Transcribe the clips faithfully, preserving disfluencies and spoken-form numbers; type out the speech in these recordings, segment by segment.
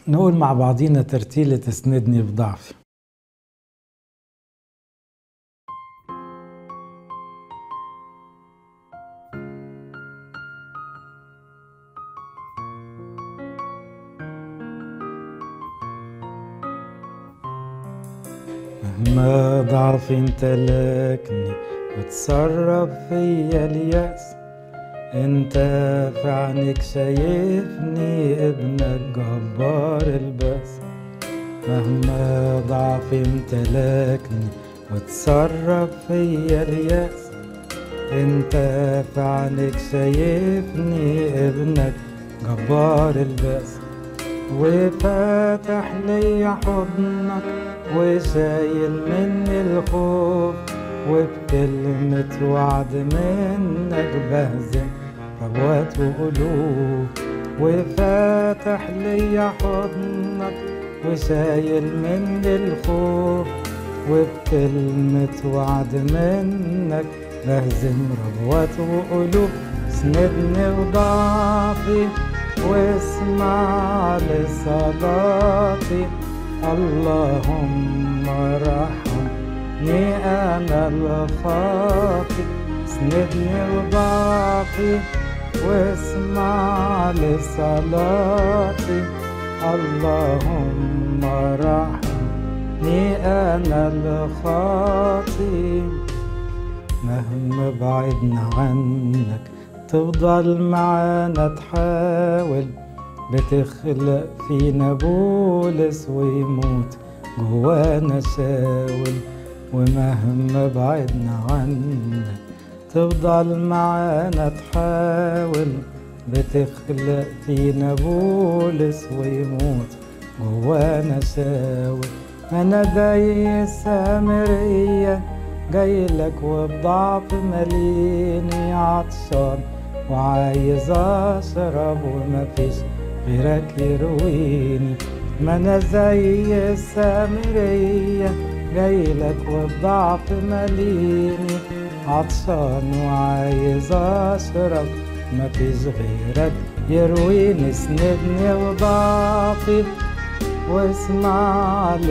نقول مع بعضينا ترتيلة تسندني بضعفي. مهما ضعفي امتلكني وتصرف فيا اليأس، انت في عينك شايفني ابنك جبار البأس. مهما ضعفي امتلكني وتصرف فيا اليأس، انت في عينك شايفني ابنك جبار البأس. وفاتح لي حضنك وشايل مني الخوف، وبكلمة وعد منك بهزم ربوات وقلوب. وفاتح لي حضنك وشايل مني الخوف، وبكلمة وعد منك بهزم ربوات وقلوب. سندني وضعفي واسمع لصلاتي، اللهم ارحمني انا الخاطئ. سندني وضعفي واسمع لصلاتي، اللهم ارحمني انا الخاطئ. مهما بعدنا عنك تفضل معانا تحاول، بتخلق فينا بولس ويموت جوانا شاول. ومهما بعدنا عنك تفضل معانا تحاول، بتخلق فينا بولس ويموت جوانا شاول. انا زي السامرية جايلك وبضعف مليني عطشان وعايز اشرب ومفيش غيرك يرويني. ما انا زي السامرية جايلك وبضعف مليني عطشان وعايز اشرب مفيش غيرك يرويني. سندني وضعفي واسمع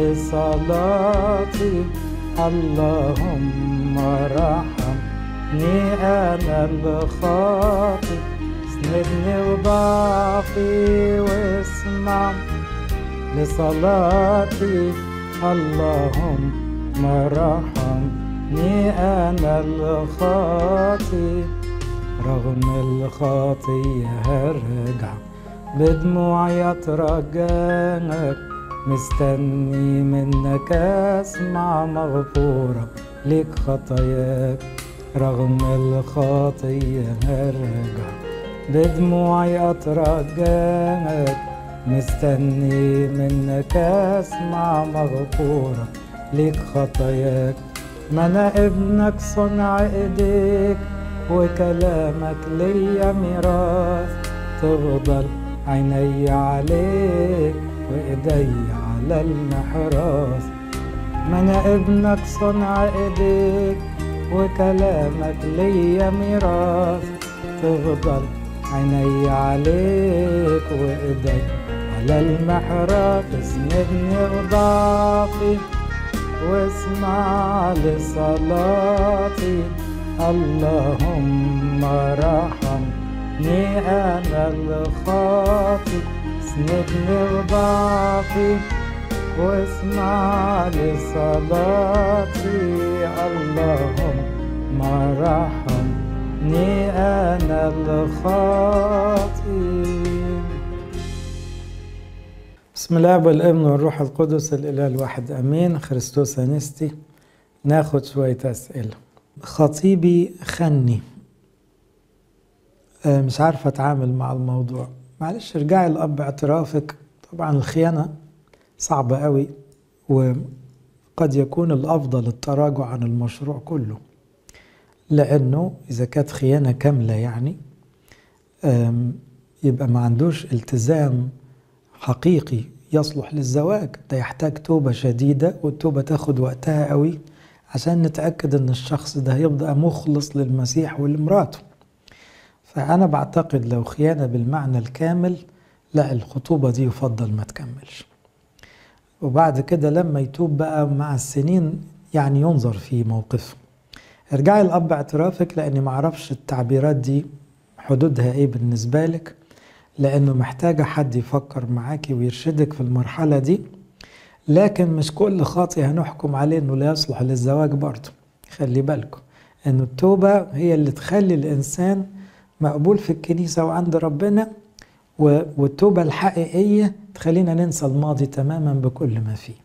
لصلاتي، اللهم ارحمني انا الخاطئ. سندني وضعفي واسمع لصلاتي، اللهم ارحمني انا الخاطئ. رغم الخطية هرجع بدموعي اترجاك، مستني منك اسمع مغفورة ليك خطاياك. رغم الخطية هرجع بدموعي اترجاك، مستني منك اسمع مغفورة ليك خطاياك. ما انا ابنك صنع ايديك وكلامك ليا ميراث، تفضل عيني عليك وايدي على المحراث. ما انا ابنك صنع ايديك وكلامك ليا ميراث، تفضل عيني عليك وايدي على المحراث. اسندني وضعفي واسمع لصلاتي، اللهم ارحمني انا الخاطئ. سندني وضعفي واسمع لصلاتي، اللهم ارحمني انا الخاطئ. بسم الله والابن والروح القدس الاله الواحد امين. خريستوس انستي. ناخد شوية اسئلة. خطيبي خني، مش عارفة اتعامل مع الموضوع. معلش ارجعي الاب اعترافك. طبعا الخيانة صعبة قوي، وقد يكون الافضل التراجع عن المشروع كله، لانه اذا كانت خيانة كاملة يعني يبقى ما عندوش التزام حقيقي يصلح للزواج. ده يحتاج توبة شديدة، والتوبة تاخد وقتها قوي عشان نتأكد ان الشخص ده يبقى مخلص للمسيح ولمراته. فأنا بعتقد لو خيانة بالمعنى الكامل لا، الخطوبة دي يفضل ما تكملش. وبعد كده لما يتوب بقى مع السنين يعني ينظر في موقفه. ارجعي الأب اعترافك، لأني معرفش التعبيرات دي حدودها ايه بالنسبة لك، لأنه محتاجة حد يفكر معاكي ويرشدك في المرحلة دي. لكن مش كل خاطئ هنحكم عليه انه لا يصلح للزواج برضه. خلي بالكم انه التوبة هي اللي تخلي الإنسان مقبول في الكنيسة وعند ربنا، والتوبة الحقيقية تخلينا ننسى الماضي تماما بكل ما فيه.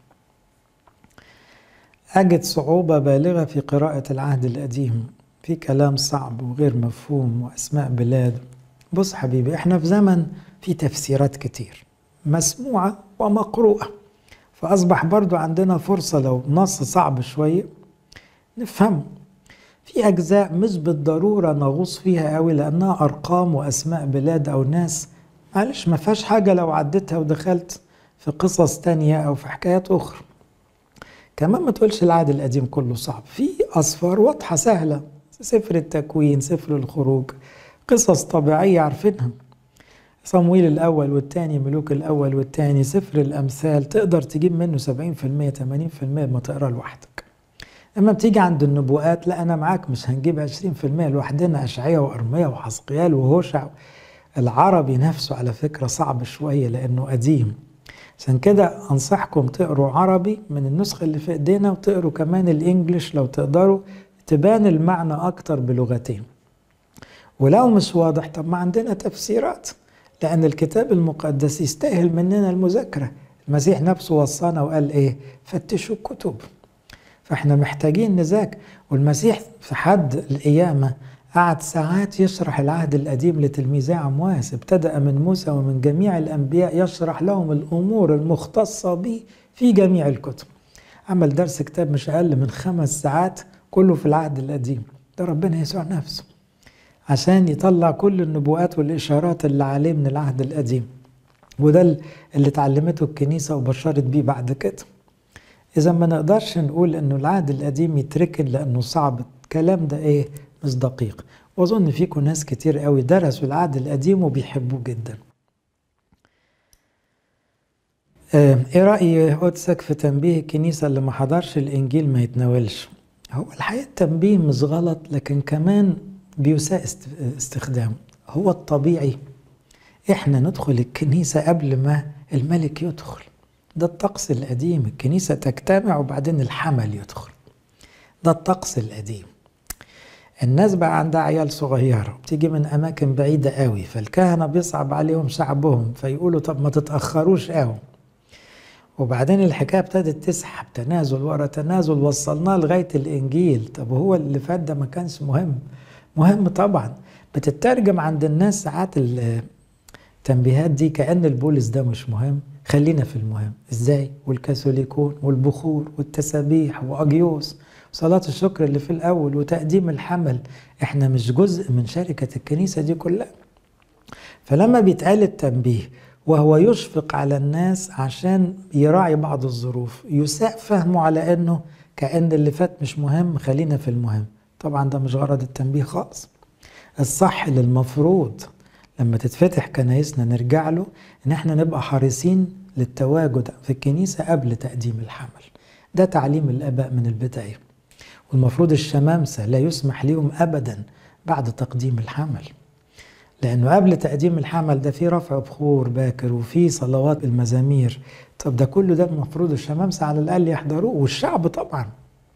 أجد صعوبة بالغة في قراءة العهد القديم، في كلام صعب وغير مفهوم وأسماء بلاد. بص حبيبي، احنا في زمن في تفسيرات كتير مسموعة ومقروءة، فأصبح برضو عندنا فرصة لو نص صعب شوية نفهمه. في أجزاء مش بالضرورة نغوص فيها قوي لأنها أرقام وأسماء بلاد أو ناس، معلش ما فيهاش حاجة لو عدتها ودخلت في قصص تانية أو في حكايات أخرى. كمان ما تقولش العهد القديم كله صعب، في أسفار واضحة سهلة، سفر التكوين، سفر الخروج، قصص طبيعية عارفينها، صمويل الأول والتاني، ملوك الأول والتاني، سفر الأمثال، تقدر تجيب منه سبعين في المية ثمانين في المية ما تقرأ لوحدك. لما بتيجي عند النبوءات لا، أنا معاك، مش هنجيب عشرين في المية لوحدنا، أشعياء وأرميا وحزقيال وهوشع. العربي نفسه على فكرة صعب شوية لأنه قديم، عشان كده أنصحكم تقروا عربي من النسخة اللي في إيدينا، وتقروا كمان الإنجليش لو تقدروا، تبان المعنى أكتر بلغتين. ولو مش واضح، طب ما عندنا تفسيرات، لأن الكتاب المقدس يستاهل مننا المذاكرة. المسيح نفسه وصانا وقال إيه؟ فتشوا الكتب. فإحنا محتاجين نذاكر. والمسيح في حد القيامة قعد ساعات يشرح العهد القديم لتلميذي عمواس، ابتدأ من موسى ومن جميع الأنبياء يشرح لهم الأمور المختصة به في جميع الكتب. عمل درس كتاب مش أقل من خمس ساعات كله في العهد القديم. ده ربنا يسوع نفسه عشان يطلع كل النبوءات والإشارات اللي عليه من العهد القديم، وده اللي تعلمته الكنيسة وبشرت بيه بعد كده. إذا ما نقدرش نقول إنه العهد القديم يتركن لأنه صعب، الكلام ده إيه؟ مش دقيق. وأظن فيكم ناس كتير قوي درسوا العهد القديم وبيحبوه جدا. إيه رأي قدسك في تنبيه الكنيسة اللي ما حضرش الإنجيل ما يتناولش؟ هو الحقيقة التنبيه مش غلط، لكن كمان بيساء استخدامه. هو الطبيعي إحنا ندخل الكنيسة قبل ما الملك يدخل، ده الطقس القديم. الكنيسة تجتمع وبعدين الحمل يدخل، ده الطقس القديم. الناس بقى عندها عيال صغيرة بتيجي من أماكن بعيدة قوي، فالكهنة بيصعب عليهم شعبهم، فيقولوا طب ما تتأخروش قوي. وبعدين الحكاية ابتدت تسحب تنازل ورا تنازل، وصلناه لغاية الإنجيل. طب هو اللي فات ده ما كانش مهم؟ مهم طبعا. بتترجم عند الناس ساعات التنبيهات دي كأن البولس ده مش مهم. خلينا في المهم. ازاي؟ والكاثوليكون والبخور والتسابيح وأجيوس، صلاة الشكر اللي في الأول، وتقديم الحمل. احنا مش جزء من شركة الكنيسة دي كلها. فلما بيتقال التنبيه وهو يشفق على الناس عشان يراعي بعض الظروف، يساء فهمه على انه كأن اللي فات مش مهم، خلينا في المهم. طبعا ده مش غرض التنبيه خالص. الصح اللي المفروض لما تتفتح كنايسنا نرجع له، ان احنا نبقى حريصين للتواجد في الكنيسة قبل تقديم الحمل. ده تعليم الآباء من البداية. والمفروض الشمامسة لا يسمح لهم أبدا بعد تقديم الحمل، لأنه قبل تقديم الحمل ده في رفع بخور باكر وفي صلوات المزامير. طب ده كله ده المفروض الشمامسة على الأقل يحضروه، والشعب طبعا.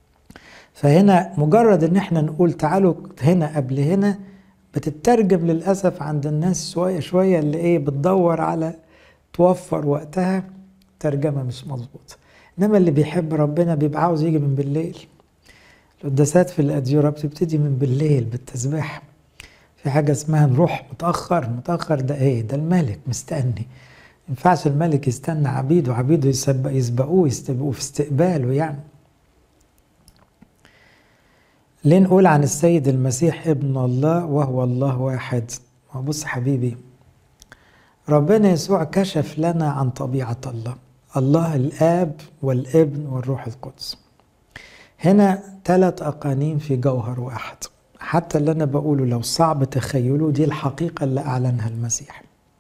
فهنا مجرد ان احنا نقول تعالوا هنا قبل هنا، بتترجم للأسف عند الناس شوية شوية اللي ايه بتدور على توفر وقتها ترجمة مش مظبوطة. انما اللي بيحب ربنا بيبقى عاوز يجي من بالليل. القداسات في الأديرة بتبتدي من بالليل بالتسبيح. في حاجة اسمها نروح متأخر. متأخر ده ايه؟ ده الملك مستني. ينفعش الملك يستنى عبيده، عبيده يسبق يسبقوه يستبقوا في استقباله يعني. ليه نقول عن السيد المسيح ابن الله وهو الله واحد؟ بص حبيبي، ربنا يسوع كشف لنا عن طبيعة الله. الله الآب والابن والروح القدس. هنا ثلاث أقانيم في جوهر واحد. حتى اللي أنا بقوله لو صعب تخيله، دي الحقيقة اللي أعلنها المسيح.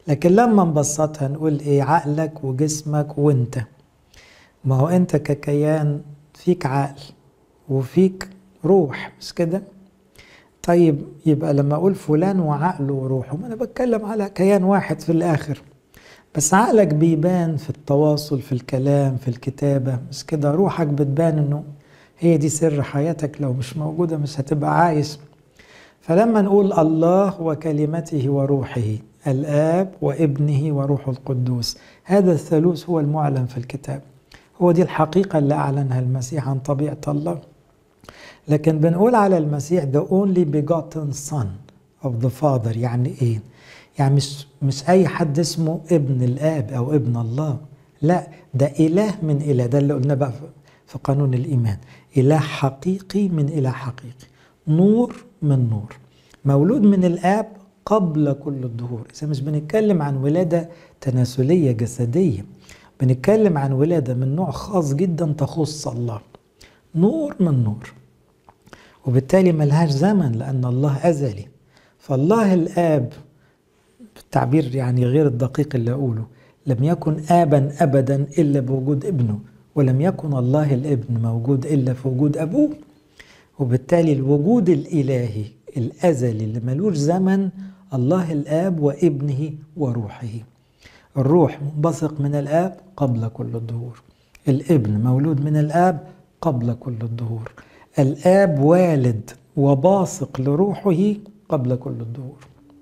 لكن لما نبسطها نقول ايه؟ عقلك وجسمك وانت. ما هو انت ككيان فيك عقل وفيك روح، مش كده؟ طيب يبقى لما اقول فلان وعقله وروحه، ما انا بتكلم على كيان واحد في الاخر. بس عقلك بيبان في التواصل، في الكلام، في الكتابة، مش كده؟ روحك بتبان انه هي دي سر حياتك، لو مش موجودة مش هتبقى عايش. فلما نقول الله وكلمته وروحه، الآب وابنه وروح القدوس، هذا الثالوث هو المعلن في الكتاب، هو دي الحقيقة اللي أعلنها المسيح عن طبيعة الله. لكن بنقول على المسيح the only begotten son of the father. يعني إيه؟ يعني مش, مش أي حد اسمه ابن الآب أو ابن الله، لا، ده إله من إله. ده اللي قلنا بقى في قانون الإيمان، إله حقيقي من إله حقيقي، نور من نور، مولود من الآب قبل كل الدهور. إذا مش بنتكلم عن ولادة تناسلية جسدية، بنتكلم عن ولادة من نوع خاص جدا تخص الله، نور من نور، وبالتالي ملهاش زمن لأن الله أزلي. فالله الآب بالتعبير يعني غير الدقيق اللي أقوله، لم يكن آبا أبدا إلا بوجود ابنه، ولم يكن الله الابن موجود إلا في وجود أبوه. وبالتالي الوجود الإلهي الأزلي اللي ملوش زمن، الله الآب وابنه وروحه. الروح منبثق من الآب قبل كل الدهور، الابن مولود من الآب قبل كل الدهور، الآب والد وباسق لروحه قبل كل الدهور.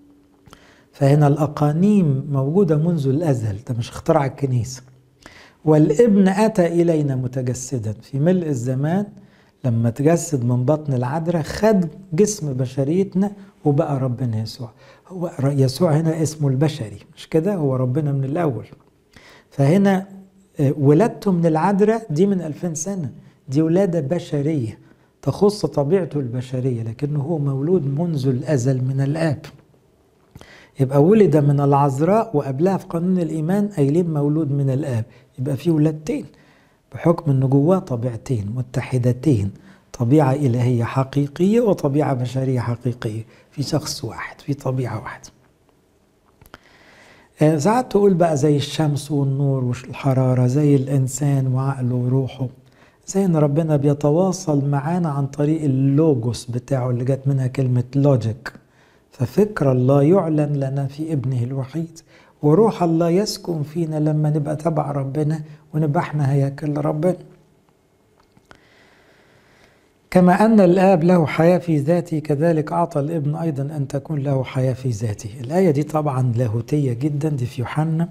فهنا الأقانيم موجودة منذ الأزل، ده مش اختراع الكنيسة. والابن أتى إلينا متجسدا في ملء الزمان، لما تجسد من بطن العذراء خد جسم بشريتنا وبقى ربنا يسوع. هو يسوع هنا اسمه البشري، مش كده؟ هو ربنا من الأول. فهنا ولادته من العذراء دي من ألفين سنة، دي ولادة بشرية تخص طبيعته البشرية، لكنه هو مولود منذ الأزل من الآب. يبقى ولد من العذراء، وقبلها في قانون الإيمان قايلين مولود من الآب، يبقى في ولادتين بحكم أنه جواه طبيعتين متحدتين، طبيعة إلهية حقيقية وطبيعة بشرية حقيقية في شخص واحد، في طبيعة واحدة. ساعات تقول بقى زي الشمس والنور والحرارة، زي الإنسان وعقله وروحه، زي أن ربنا بيتواصل معانا عن طريق اللوجوس بتاعه اللي جت منها كلمة لوجيك. ففكر الله يعلن لنا في ابنه الوحيد، وروح الله يسكن فينا لما نبقى تبع ربنا ونبقى احنا هياكل ربنا. كما أن الآب له حياة في ذاته، كذلك أعطى الابن أيضا أن تكون له حياة في ذاته. الآية دي طبعا لاهوتية جدا، دي في يوحنا،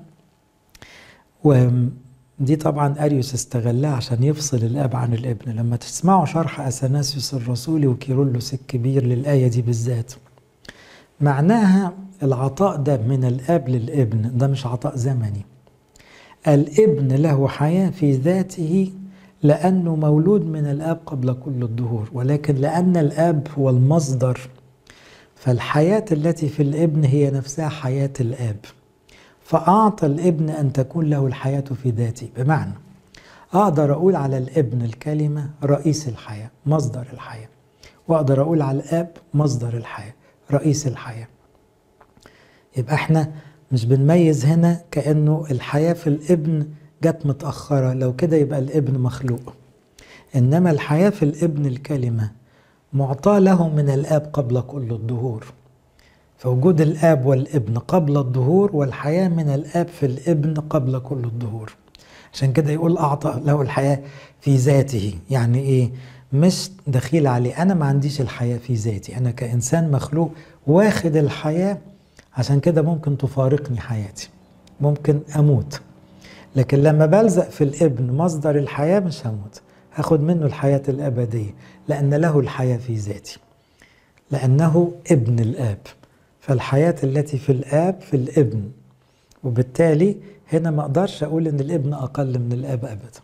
ودي طبعا أريوس استغلها عشان يفصل الآب عن الابن. لما تسمعوا شرح أثناسيوس الرسولي وكيرلس الكبير للآية دي بالذات، معناها العطاء ده من الآب للابن ده مش عطاء زمني. الابن له حياة في ذاته لأنه مولود من الآب قبل كل الدهور، ولكن لأن الآب هو المصدر، فالحياة التي في الابن هي نفسها حياة الآب، فأعطى الابن أن تكون له الحياة في ذاته. بمعنى أقدر أقول على الابن الكلمة رئيس الحياة، مصدر الحياة، وأقدر أقول على الآب مصدر الحياة، رئيس الحياة. يبقى احنا مش بنميز هنا كأنه الحياة في الابن جت متأخرة، لو كده يبقى الابن مخلوق. إنما الحياة في الابن الكلمة معطاة له من الآب قبل كل الدهور. فوجود الآب والابن قبل الدهور، والحياة من الآب في الابن قبل كل الدهور. عشان كده يقول أعطى له الحياة في ذاته. يعني إيه؟ مش دخيل عليه، أنا ما عنديش الحياة في ذاتي، أنا كإنسان مخلوق واخد الحياة، عشان كده ممكن تفارقني حياتي، ممكن أموت. لكن لما بلزق في الابن مصدر الحياة مش هموت، هاخد منه الحياة الأبدية، لأن له الحياة في ذاتي، لأنه ابن الآب. فالحياة التي في الآب في الابن، وبالتالي هنا ما أقدرش أقول إن الابن أقل من الآب أبدا.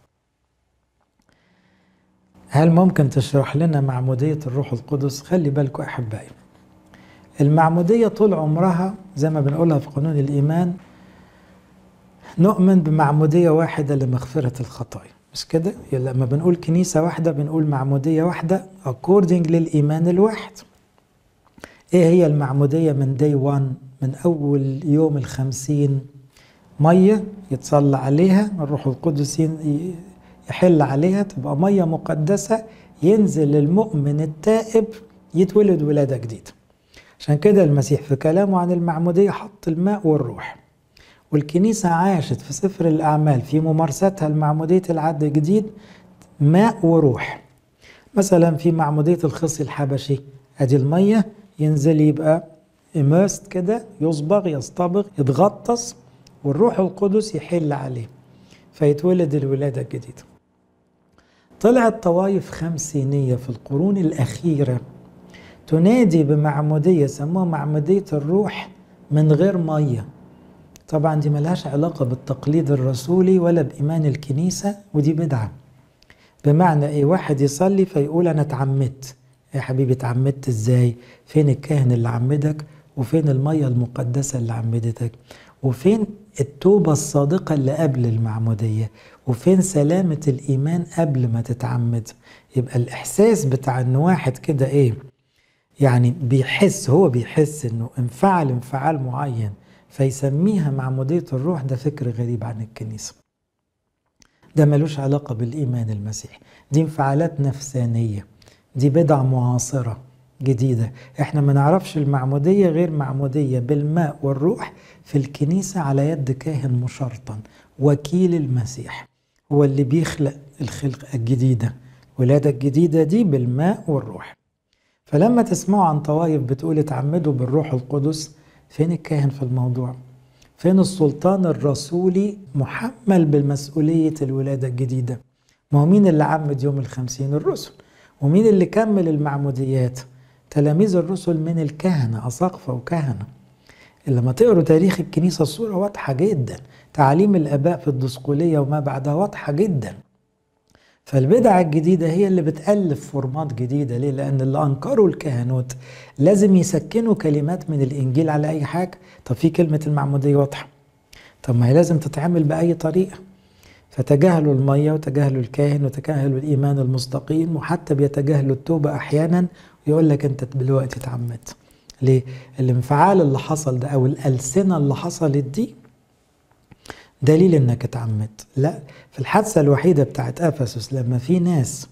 هل ممكن تشرح لنا معمودية الروح القدس؟ خلي بالكم أحبائي، المعمودية طول عمرها زي ما بنقولها في قانون الإيمان، نؤمن بمعمودية واحدة لمغفرة الخطايا، مش كده؟ لما بنقول كنيسة واحدة بنقول معمودية واحدة according للإيمان الواحد. ايه هي المعمودية من داي وان، من اول يوم الخمسين؟ مية يتصلى عليها، الروح القدس يحل عليها، تبقى مية مقدسة، ينزل المؤمن التائب يتولد ولادة جديدة. عشان كده المسيح في كلامه عن المعمودية حط الماء والروح، والكنيسة عاشت في سفر الأعمال في ممارستها المعمودية العهد الجديد ماء وروح. مثلا في معمودية الخصي الحبشي، ادي المية ينزل يبقى immersed كده، يصبغ يصطبغ يتغطس، والروح القدس يحل عليه فيتولد الولادة الجديدة. طلعت طوائف خمسينية في القرون الأخيرة تنادي بمعمودية سموها معمودية الروح من غير مية. طبعا دي ملهاش علاقة بالتقليد الرسولي ولا بإيمان الكنيسة، ودي بدعة. بمعنى ايه؟ واحد يصلي فيقول انا اتعمدت. يا حبيبي اتعمدت ازاي؟ فين الكاهن اللي عمدك؟ وفين المية المقدسة اللي عمدتك؟ وفين التوبة الصادقة اللي قبل المعمودية؟ وفين سلامة الإيمان قبل ما تتعمد؟ يبقى الإحساس بتاع إن واحد كده إيه؟ يعني بيحس، هو بيحس إنه انفعل انفعال معين فيسميها معمودية الروح، ده فكر غريب عن الكنيسة. ده ملوش علاقة بالإيمان المسيحي، دي انفعالات نفسانية، دي بدع معاصرة جديدة. احنا ما نعرفش المعمودية غير معمودية بالماء والروح في الكنيسة على يد كاهن مشرطن وكيل المسيح، هو اللي بيخلق الخلقة الجديدة. الولادة الجديدة دي بالماء والروح. فلما تسمعوا عن طوائف بتقول اتعمدوا بالروح القدس، فين الكاهن في الموضوع؟ فين السلطان الرسولي محمل بالمسؤولية الولادة الجديدة؟ ما هو مين اللي عمد يوم الخمسين؟ الرسل. ومين اللي كمل المعموديات؟ تلاميذ الرسل من الكهنة، أساقفة وكهنة. لما تقروا تاريخ الكنيسة الصورة واضحة جدا، تعاليم الآباء في الدسقولية وما بعدها واضحة جدا. فالبدعة الجديدة هي اللي بتألف فورمات جديدة. ليه؟ لأن اللي أنكروا الكهنوت لازم يسكنوا كلمات من الإنجيل على أي حاجة. طب في كلمة المعمودية واضحة، طب ما هي لازم تتعامل بأي طريقة. فتجاهلوا المية وتجاهلوا الكاهن وتجاهلوا الإيمان المستقيم، وحتى بيتجاهلوا التوبة أحيانا، ويقول لك أنت دلوقتي اتعمدت. ليه؟ الانفعال اللي حصل ده أو الألسنة اللي حصلت دي دليل انك اتعمدت. لا، في الحادثة الوحيدة بتاعت أفسس لما في ناس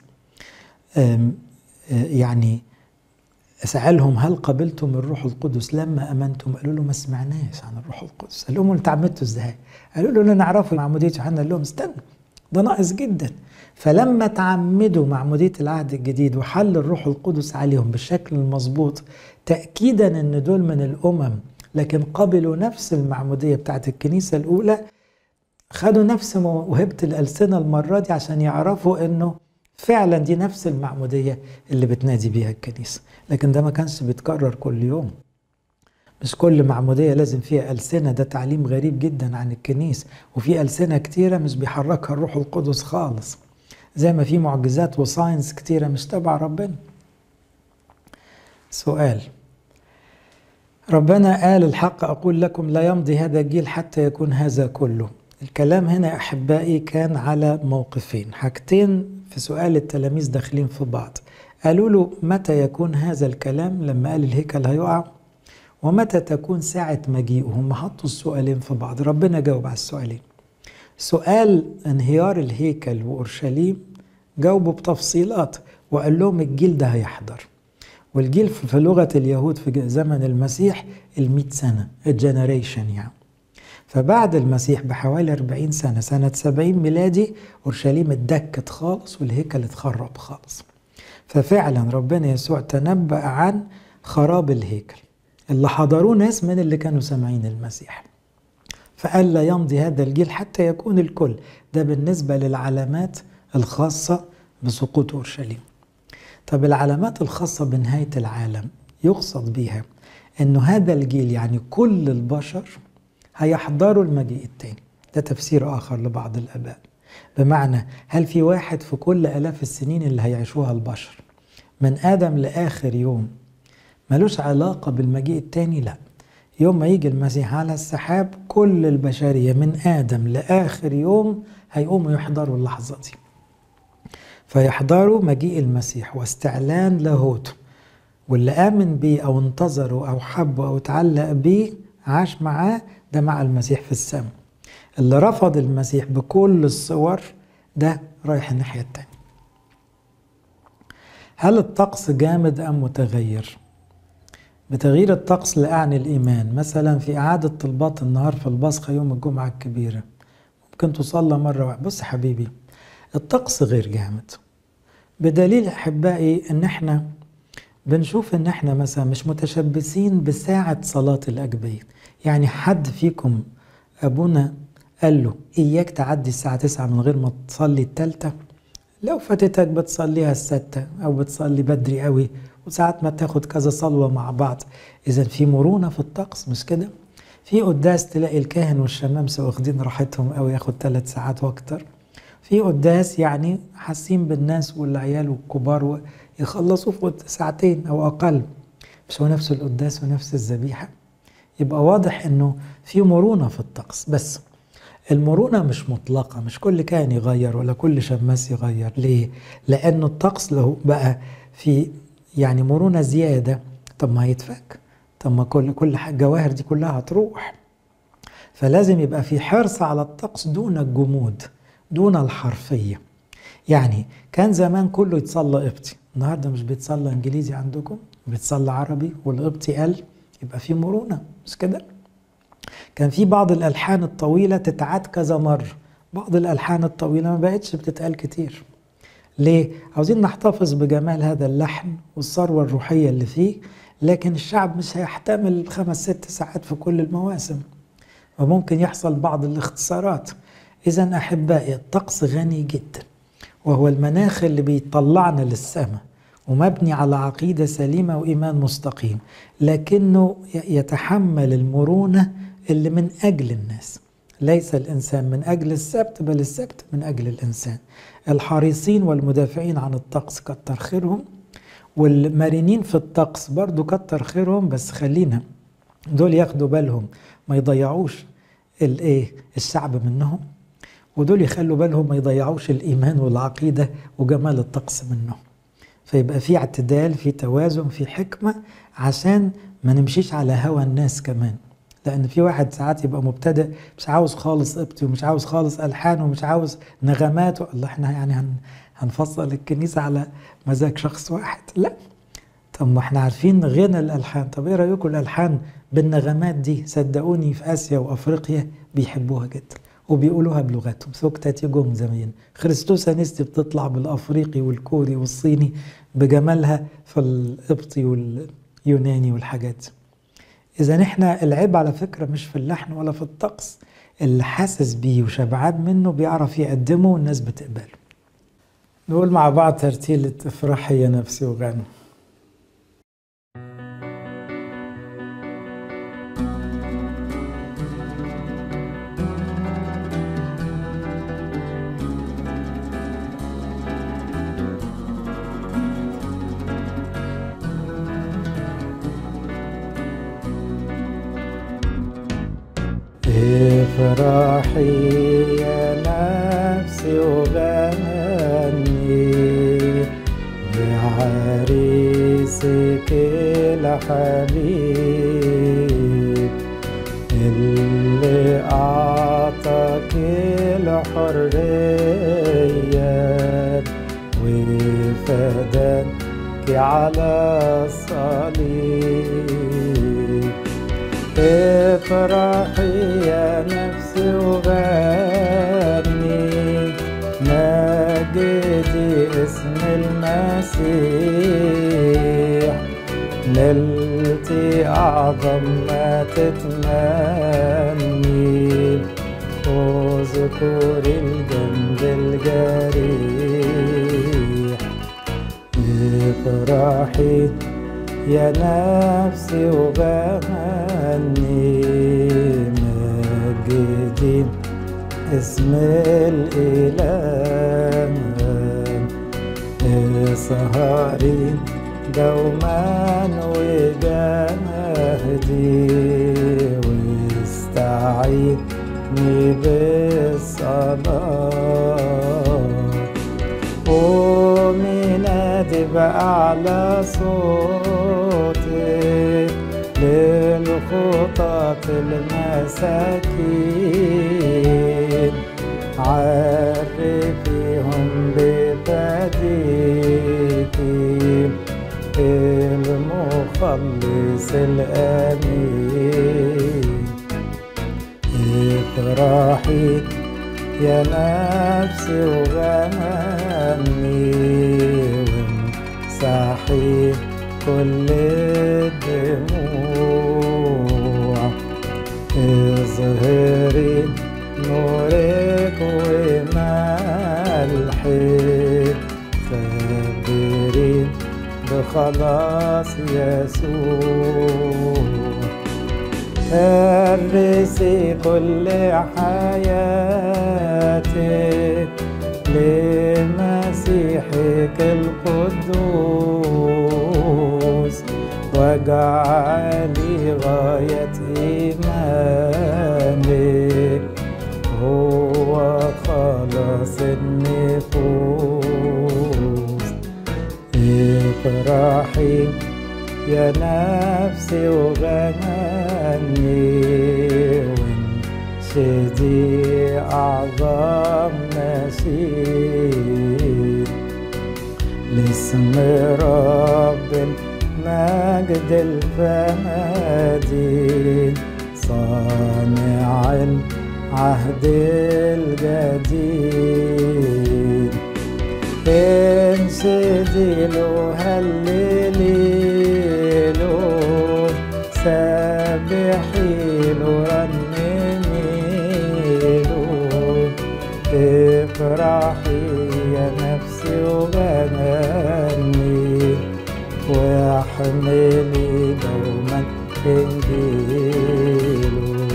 يعني سألهم هل قبلتم الروح القدس لما أمنتم؟ قالوا له ما سمعناش عن الروح القدس. قال لهم اتعمدتوا ازاي؟ قالوا له لا نعرفه معمودية يوحنا. قال لهم استنوا، ده ناقص جدا. فلما تعمدوا معمودية العهد الجديد وحل الروح القدس عليهم بالشكل المظبوط، تأكيدا ان دول من الأمم لكن قبلوا نفس المعمودية بتاعت الكنيسة الأولى، خدوا نفس موهبة الألسنة المرة دي عشان يعرفوا انه فعلا دي نفس المعمودية اللي بتنادي بيها الكنيسة. لكن ده ما كانش بيتكرر كل يوم، مش كل معمودية لازم فيها ألسنة. ده تعليم غريب جدا عن الكنيسة. وفي ألسنة كتيرة مش بيحركها الروح القدس خالص، زي ما في معجزات وساينس كتيرة مش تبع ربنا. سؤال: ربنا قال الحق أقول لكم لا يمضي هذا الجيل حتى يكون هذا كله. الكلام هنا أحبائي كان على موقفين، حاجتين في سؤال التلاميذ داخلين في بعض. قالوا له متى يكون هذا الكلام لما قال الهيكل هيقع، ومتى تكون ساعة مجيئه. هم حطوا السؤالين في بعض، ربنا جاوب على السؤالين. سؤال انهيار الهيكل وأورشليم جاوبوا بتفصيلات وقال لهم الجيل ده هيحضر. والجيل في لغة اليهود في زمن المسيح المئة سنة، الجنريشن يعني. فبعد المسيح بحوالي أربعين سنة، سنة سبعين ميلادي، أورشليم اتدكت خالص والهيكل اتخرب خالص. ففعلا ربنا يسوع تنبأ عن خراب الهيكل اللي حضروه ناس من اللي كانوا سامعين المسيح. فقال لا يمضي هذا الجيل حتى يكون الكل. ده بالنسبة للعلامات الخاصة بسقوط أورشليم. طب العلامات الخاصة بنهاية العالم يقصد بيها انه هذا الجيل يعني كل البشر هيحضروا المجيء التاني. ده تفسير آخر لبعض الآباء. بمعنى هل في واحد في كل آلاف السنين اللي هيعيشوها البشر من آدم لآخر يوم ملوش علاقة بالمجيء التاني؟ لا، يوم ما يجي المسيح على السحاب كل البشرية من آدم لآخر يوم هيقوموا يحضروا اللحظة دي، فيحضروا مجيء المسيح واستعلان لاهوته واللي آمن بيه أو انتظره أو حبه أو تعلق بيه عاش معاه، ده مع المسيح في السماء. اللي رفض المسيح بكل الصور ده رايح الناحية التانية. هل الطقس جامد أم متغير؟ بتغيير الطقس لا أعني الإيمان. مثلا في إعادة طلبات النهار في البصخة يوم الجمعة الكبيرة ممكن تصلى مرة واحدة. بص حبيبي، الطقس غير جامد، بدليل أحبائي إن إحنا بنشوف إن إحنا مثلا مش متشبثين بساعة صلاة الأجبية. يعني حد فيكم أبونا قال له إياك تعدي الساعة تسعة من غير ما تصلي التالتة؟ لو فاتتك بتصليها الستة أو بتصلي بدري قوي، وساعات ما تاخد كذا صلوة مع بعض. إذا في مرونة في الطقس، مش كده؟ في قداس تلاقي الكاهن والشمامسة واخدين راحتهم قوي، ياخد ثلاث ساعات واكتر. في قداس يعني حاسين بالناس والعيال والكبار يخلصوا في ساعتين أو أقل، مش هو نفس القداس ونفس الذبيحة. يبقى واضح إنه في مرونة في الطقس، بس المرونة مش مطلقة، مش كل كاهن يغير ولا كل شماس يغير. ليه؟ لأنه الطقس له بقى في يعني مرونة زيادة، طب ما هيتفك، طب ما كل كل الجواهر دي كلها هتروح. فلازم يبقى في حرص على الطقس دون الجمود، دون الحرفية. يعني كان زمان كله يتصلى قبطي، النهارده مش بيتصلى انجليزي عندكم، بيتصلى عربي، والقبطي قال، يبقى في مرونة، مش كده؟ كان في بعض الألحان الطويلة تتعاد كذا مرة، بعض الألحان الطويلة ما بقتش بتتقال كتير. ليه؟ عاوزين نحتفظ بجمال هذا اللحن والثروة الروحية اللي فيه، لكن الشعب مش هيحتمل خمس ست ساعات في كل المواسم، وممكن يحصل بعض الاختصارات. إذن أحبائي، الطقس غني جدا، وهو المناخ اللي بيطلعنا للسماء، ومبني على عقيدة سليمة وإيمان مستقيم، لكنه يتحمل المرونة اللي من أجل الناس. ليس الإنسان من أجل السبت، بل السبت من أجل الإنسان. الحريصين والمدافعين عن الطقس كتر خيرهم، والمرنين في الطقس برضو كتر خيرهم، بس خلينا دول ياخدوا بالهم ما يضيعوش الايه الشعب منهم، ودول يخلوا بالهم ما يضيعوش الإيمان والعقيدة وجمال الطقس منهم. فيبقى في اعتدال، في توازن، في حكمة، عشان ما نمشيش على هوى الناس كمان. لأن في واحد ساعات يبقى مبتدئ مش عاوز خالص قبطي، ومش عاوز خالص ألحان، ومش عاوز نغمات. الله، احنا يعني هن هنفصل الكنيسة على مزاج شخص واحد؟ لا. طب ما احنا عارفين غنى الألحان. طب ايه رأيكم الألحان بالنغمات دي؟ صدقوني في آسيا وأفريقيا بيحبوها جدا، وبيقولوها بلغتهم. سكتة جم زمان خريستوس أنستي بتطلع بالأفريقي والكوري والصيني بجمالها في القبطي واليوناني والحاجات دي. إذا احنا العيب على فكرة مش في اللحن ولا في الطقس، اللي حاسس بيه وشبعان منه بيعرف يقدمه والناس بتقبله. نقول مع بعض ترتيلة افرحي يا نفسي وغني. افرحي يا نفسي وغني بعريسك الحبيب، اللي أعطاك الحرية وفداك على الصليب. افرحي يا نفسي وغني، مجدي اسم المسيح، نلتي أعظم ما تتمني، واذكري الجنب الجريح. افرحي يا نفسي وغني، مجدي اسم الإله، اسهري دوما وجاهدي، واستعيني بالصلاة، قومي نادي أعلى صوتي للخطاة المساكين، عرفيهم بفديك المخلص الأمين. افرحي يا نفسي وغني وامسحي كل الدموع، اظهري نورك وملحك، خبري بخلاص يسوع. كرسي كل حياتك لمسيحك القدوس، واجعلي غاية إيمانك هو خلاص النفوس. افرحي يا نفسي وغني وانشدي أعظم نشيد لاسم رب المجد الفمدين، صانع العهد الجديد. انشدي له هللي له، سبحي له رنمي له. افرحي يا نفسي وغني واحملي دوما انجيله.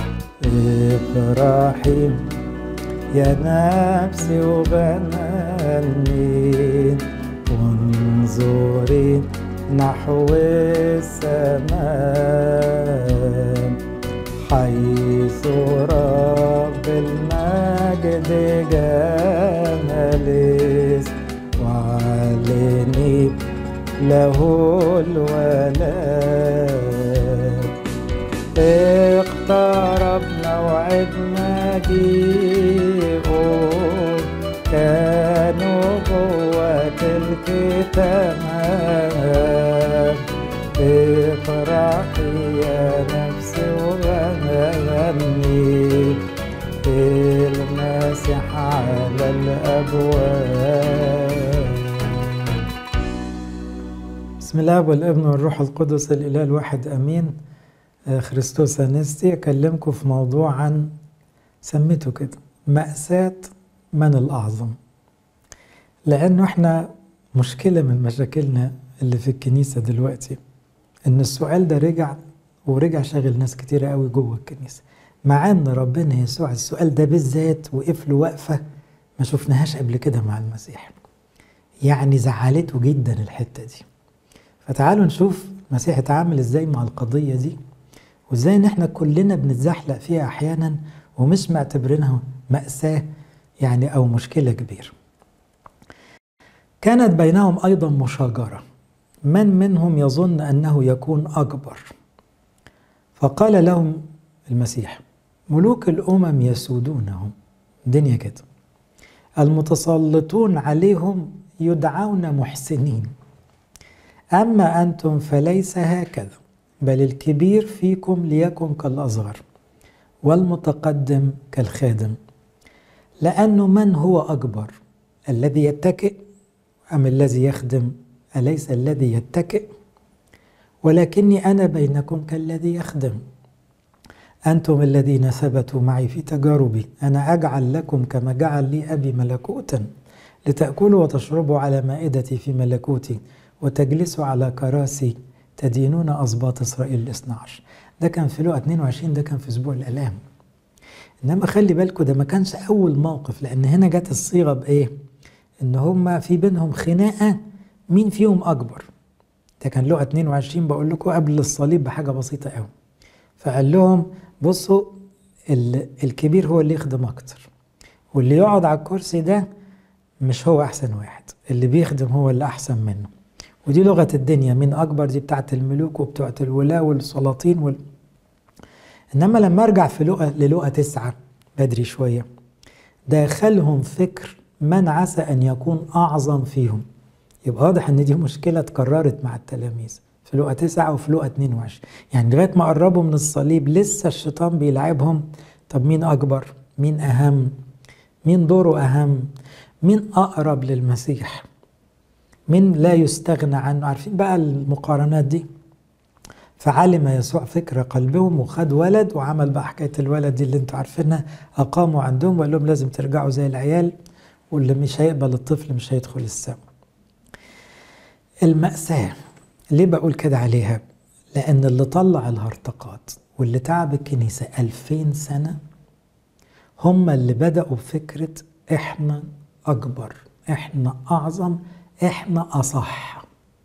افرحي يا نفسي وغني وانظري نحو السماء، حيث رب المجد جالس، واعلني له الولاء. اقترب موعد مجيئه، كنبوة الكتاب. افرحي يا نفسي وغني المسيح على الأبواب. بسم الله والابن والروح القدس الإله الواحد أمين. خريستوس أنستي أكلمكم في موضوع عن سميته كده مأساة من الأعظم، لأنه احنا مشكلة من مشاكلنا اللي في الكنيسة دلوقتي إن السؤال ده رجع ورجع شاغل ناس كتيرة قوي جوه الكنيسة، مع إن ربنا يسوع السؤال ده بالذات وقف له وقفة ما شفناهاش قبل كده مع المسيح، يعني زعلته جدا الحتة دي. فتعالوا نشوف المسيح اتعامل ازاي مع القضية دي، وازاي ان احنا كلنا بنتزحلق فيها احيانا ومش معتبرينها مأساة يعني او مشكلة كبيرة. كانت بينهم ايضا مشاجرة، من منهم يظن انه يكون اكبر، فقال لهم المسيح: ملوك الامم يسودونهم، دنيا كده، المتسلطون عليهم يدعون محسنين، أما أنتم فليس هكذا، بل الكبير فيكم ليكن كالأصغر والمتقدم كالخادم. لأنه من هو أكبر، الذي يتكئ أم الذي يخدم؟ أليس الذي يتكئ؟ ولكني أنا بينكم كالذي يخدم. أنتم الذين ثبتوا معي في تجاربي، أنا أجعل لكم كما جعل لي أبي ملكوتا، لتأكلوا وتشربوا على مائدتي في ملكوتي، وتجلسوا على كراسي تدينون أسباط إسرائيل الاثنى عشر. ده كان في لقا اثنين وعشرين، ده كان في أسبوع الآلام. إنما خلي بالكم ده ما كانش أول موقف، لأن هنا جت الصيغة بإيه؟ إن هما في بينهم خناقة مين فيهم أكبر. ده كان لقا اثنين وعشرين بقول لكم قبل الصليب بحاجة بسيطة قوي. فقال لهم بصوا الكبير هو اللي يخدم أكتر، واللي يقعد على الكرسي ده مش هو أحسن واحد، اللي بيخدم هو اللي أحسن منه. ودي لغة الدنيا، مين أكبر دي بتاعت الملوك وبتاعت الولاة والسلاطين وال... إنما لما أرجع في لغة للغة تسعة بدري شوية، داخلهم فكر من عسى أن يكون أعظم فيهم. يبقى واضح إن دي مشكلة اتكررت مع التلاميذ في لغة تسعة وفي لغة اتنين وعشرين، يعني لغاية ما قربوا من الصليب لسه الشيطان بيلعبهم. طب مين أكبر؟ مين أهم؟ مين دوره أهم؟ مين أقرب للمسيح؟ مين لا يستغنى عنه؟ عارفين بقى المقارنات دي. فعلم يسوع فكر قلبهم وخد ولد وعمل بقى حكاية الولد دي اللي انتوا عارفينها، أقاموا عندهم وقال لهم لازم ترجعوا زي العيال، واللي مش هيقبل الطفل مش هيدخل السماء. المأساة ليه بقول كده عليها؟ لأن اللي طلع الهرطقات واللي تعب الكنيسة ألفين سنة هم اللي بدأوا بفكرة إحنا أكبر، إحنا أعظم، إحنا أصح.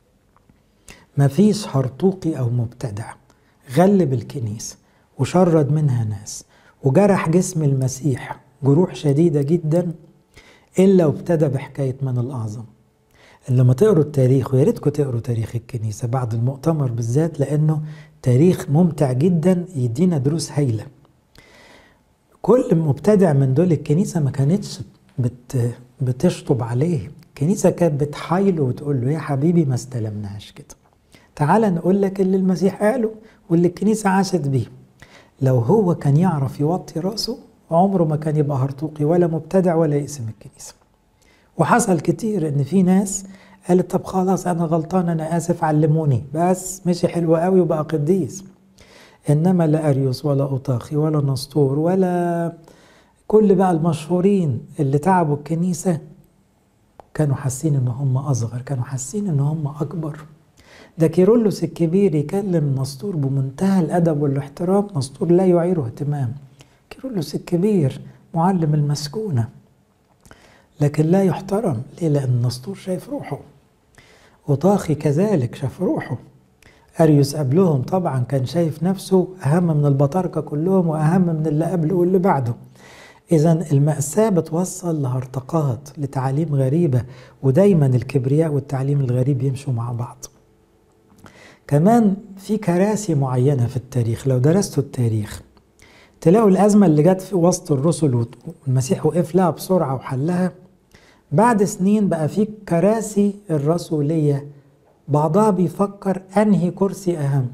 مفيش هرطوقي أو مبتدع غلب الكنيسة وشرد منها ناس وجرح جسم المسيح جروح شديدة جدا إلا وابتدى بحكاية من الأعظم. لما تقروا التاريخ، ويا ريتكم تقروا تاريخ الكنيسة بعد المؤتمر بالذات، لأنه تاريخ ممتع جدا يدينا دروس هايلة. كل مبتدع من دول الكنيسة ما كانتش بت بتشطب عليه، الكنيسة كانت بتحايله وتقول له يا حبيبي ما استلمناش كده، تعال نقول لك اللي المسيح قاله واللي الكنيسة عاشت بيه. لو هو كان يعرف يوطي راسه عمره ما كان يبقى هرطوقي ولا مبتدع ولا يقسم الكنيسة. وحصل كتير ان في ناس قالت طب خلاص انا غلطان انا اسف علموني، بس مشي حلو قوي وبقى قديس. انما لا اريوس ولا اوطاخي ولا نسطور ولا كل بقى المشهورين اللي تعبوا الكنيسة كانوا حاسين ان هم اصغر، كانوا حاسين ان هم اكبر. ده كيرلس الكبير يكلم نسطور بمنتهى الادب والاحترام، نسطور لا يعيره اهتمام. كيرلس الكبير معلم المسكونة لكن لا يحترم، ليه؟ لأن نسطور شايف روحه. وطاخي كذلك شاف روحه. أريوس قبلهم طبعا كان شايف نفسه أهم من البطاركة كلهم وأهم من اللي قبله واللي بعده. إذن المأساة بتوصل لهرطقات، لتعاليم غريبة، ودايما الكبرياء والتعليم الغريب يمشوا مع بعض. كمان في كراسي معينة في التاريخ، لو درستوا التاريخ تلاقوا الأزمة اللي جت في وسط الرسل والمسيح وقف لها بسرعة وحلها، بعد سنين بقى في كراسي الرسولية بعضها بيفكر أنهي كرسي أهم.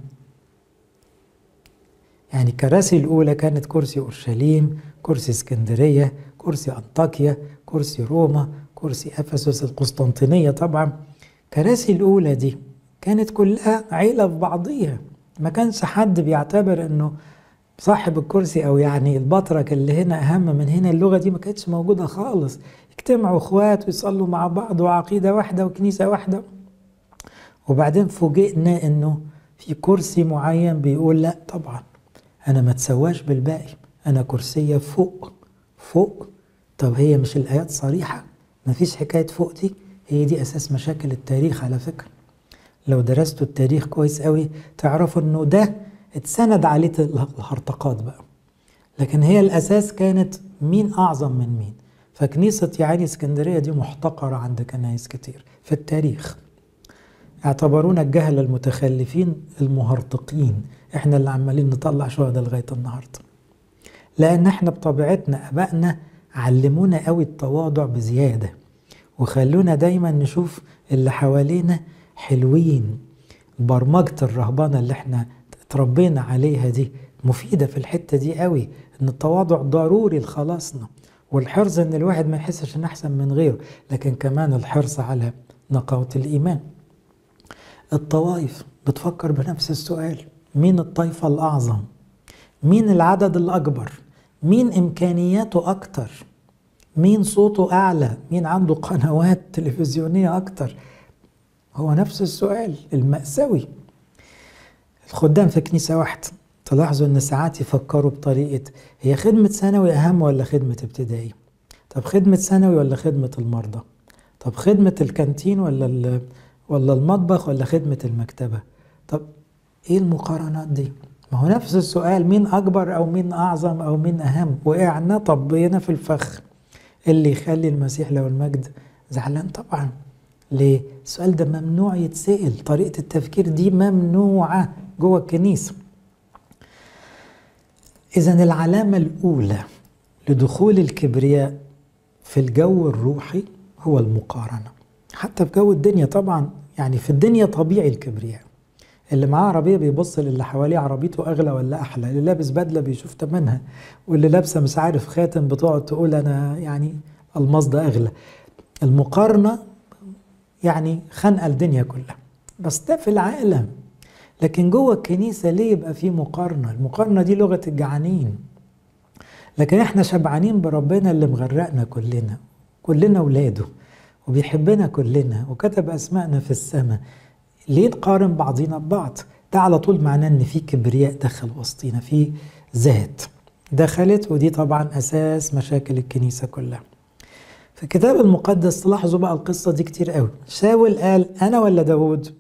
يعني الكراسي الأولى كانت كرسي أورشليم، كرسي اسكندرية، كرسي أنطاكيا، كرسي روما، كرسي أفسس، القسطنطينية. طبعا كراسي الأولى دي كانت كلها عيلة في بعضيها، ما كانش حد بيعتبر أنه صاحب الكرسي أو يعني البطرك اللي هنا أهم من هنا. اللغة دي ما كانتش موجودة خالص، اجتمعوا اخوات ويصلوا مع بعض وعقيدة واحدة وكنيسة واحدة. وبعدين فوجئنا انه في كرسي معين بيقول لا طبعا انا ما تسواش بالباقي، انا كرسية فوق فوق. طب هي مش الآيات صريحة؟ ما فيش حكاية فوق دي. هي دي أساس مشاكل التاريخ على فكرة. لو درستوا التاريخ كويس قوي تعرفوا انه ده اتسند عليه الهرطقات بقى، لكن هي الأساس كانت مين أعظم من مين. فكنيسة يعني اسكندرية دي محتقرة عند كنايس كتير في التاريخ، اعتبرونا الجهلة المتخلفين المهرطقين، احنا اللي عمالين نطلع شهداء لغاية النهاردة، لأن احنا بطبيعتنا أبائنا علمونا قوي التواضع بزيادة، وخلونا دايما نشوف اللي حوالينا حلوين. برمجة الرهبانة اللي احنا اتربينا عليها دي مفيدة في الحتة دي قوي، ان التواضع ضروري لخلاصنا، والحرص ان الواحد ما يحسش ان احسن من غيره، لكن كمان الحرص على نقاوة الايمان. الطوائف بتفكر بنفس السؤال، مين الطائفة الاعظم؟ مين العدد الاكبر؟ مين امكانياته اكتر؟ مين صوته اعلى؟ مين عنده قنوات تلفزيونية اكتر؟ هو نفس السؤال المأساوي. الخدام في كنيسة واحدة تلاحظوا ان ساعات يفكروا بطريقة هي خدمة ثانوي اهم ولا خدمة ابتدائي؟ طب خدمة ثانوي ولا خدمة المرضى؟ طب خدمة الكانتين ولا ولا المطبخ ولا خدمة المكتبة؟ طب ايه المقارنات دي؟ ما هو نفس السؤال، مين اكبر او مين اعظم او مين اهم؟ وقعنا طبينا في الفخ اللي يخلي المسيح له المجد زعلان طبعا، ليه؟ السؤال ده ممنوع يتسأل، طريقة التفكير دي ممنوعة جوه الكنيسة. إذن العلامة الأولى لدخول الكبرياء في الجو الروحي هو المقارنة. حتى في جو الدنيا طبعا، يعني في الدنيا طبيعي الكبرياء. اللي معاه عربية بيبص للي حواليه عربيته أغلى ولا أحلى، اللي لابس بدلة بيشوف تمنها، واللي لابسة مش عارف خاتم بتقعد تقول أنا يعني الماس ده أغلى. المقارنة يعني خنقة الدنيا كلها، بس ده في العالم. لكن جوه الكنيسة ليه يبقى فيه مقارنة؟ المقارنة دي لغة الجعانين، لكن احنا شبعانين بربنا اللي مغرقنا كلنا، كلنا ولاده وبيحبنا كلنا وكتب أسمائنا في السماء. ليه نقارن بعضينا ببعض؟ ده على طول معناه ان في كبرياء دخل وسطينا، في ذات دخلت، ودي طبعا أساس مشاكل الكنيسة كلها. في الكتاب المقدس تلاحظوا بقى القصة دي كتير قوي. شاول قال أنا ولا داود؟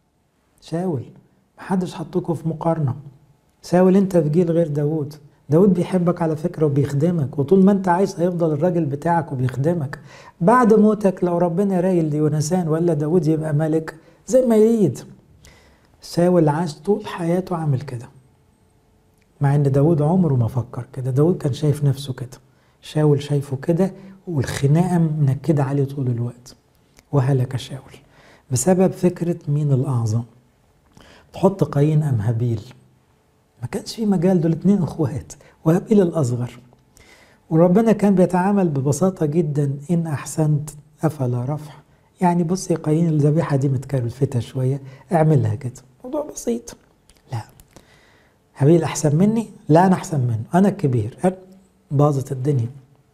شاول. محدش حطوكوا في مقارنة. شاول أنت في جيل غير داود. داود بيحبك على فكرة وبيخدمك، وطول ما أنت عايش هيفضل الراجل بتاعك وبيخدمك. بعد موتك لو ربنا رايل ليونسان ولا داود يبقى ملك زي ما يريد. شاول عاش طول حياته عامل كده، مع ان داود عمره ما فكر كده. داود كان شايف نفسه كده، شاول شايفه كده، والخناقة منكدة عليه طول الوقت. وهلك شاول بسبب فكرة مين الأعظم. تحط قايين أم هابيل، ما كانش في مجال، دول اتنين اخوات وهابيل الأصغر، وربنا كان بيتعامل ببساطة جدا. إن أحسنت أفلا رفع، يعني بص يا قايين الذبيحة دي متكلفتة شوية، اعملها كده، موضوع بسيط. لا، هابيل أحسن مني؟ لا، أنا أحسن منه، أنا الكبير. باظت الدنيا.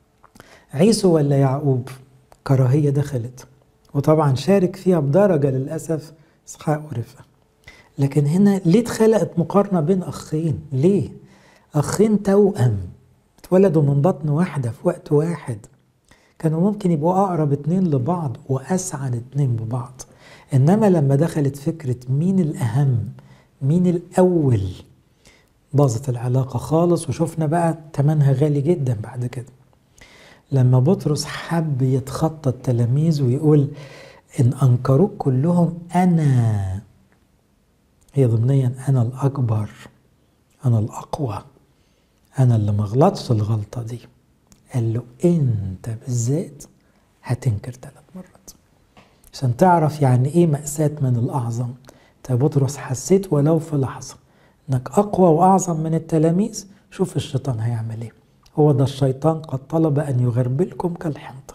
عيسو ولا يعقوب؟ كراهية دخلت، وطبعا شارك فيها بدرجة للأسف إسحاق ورفقة. لكن هنا ليه اتخلقت مقارنة بين أخين؟ ليه؟ أخين توأم اتولدوا من بطن واحدة في وقت واحد، كانوا ممكن يبقوا أقرب اتنين لبعض وأسعد اتنين ببعض. إنما لما دخلت فكرة مين الأهم، مين الأول، باظت العلاقة خالص. وشوفنا بقى تمنها غالي جدا بعد كده، لما بطرس حب يتخطى التلاميذ ويقول إن أنكروك كلهم أنا، هي ضمنيا أنا الأكبر، أنا الأقوى، أنا اللي مغلطش الغلطة دي. قال له أنت بالذات هتنكر ثلاث مرات عشان تعرف يعني إيه مأساة من الأعظم. أنت بطرس حسيت ولو في لحظة إنك أقوى وأعظم من التلاميذ، شوف الشيطان هيعمل إيه. هو ده الشيطان قد طلب أن يغربلكم كالحنطة.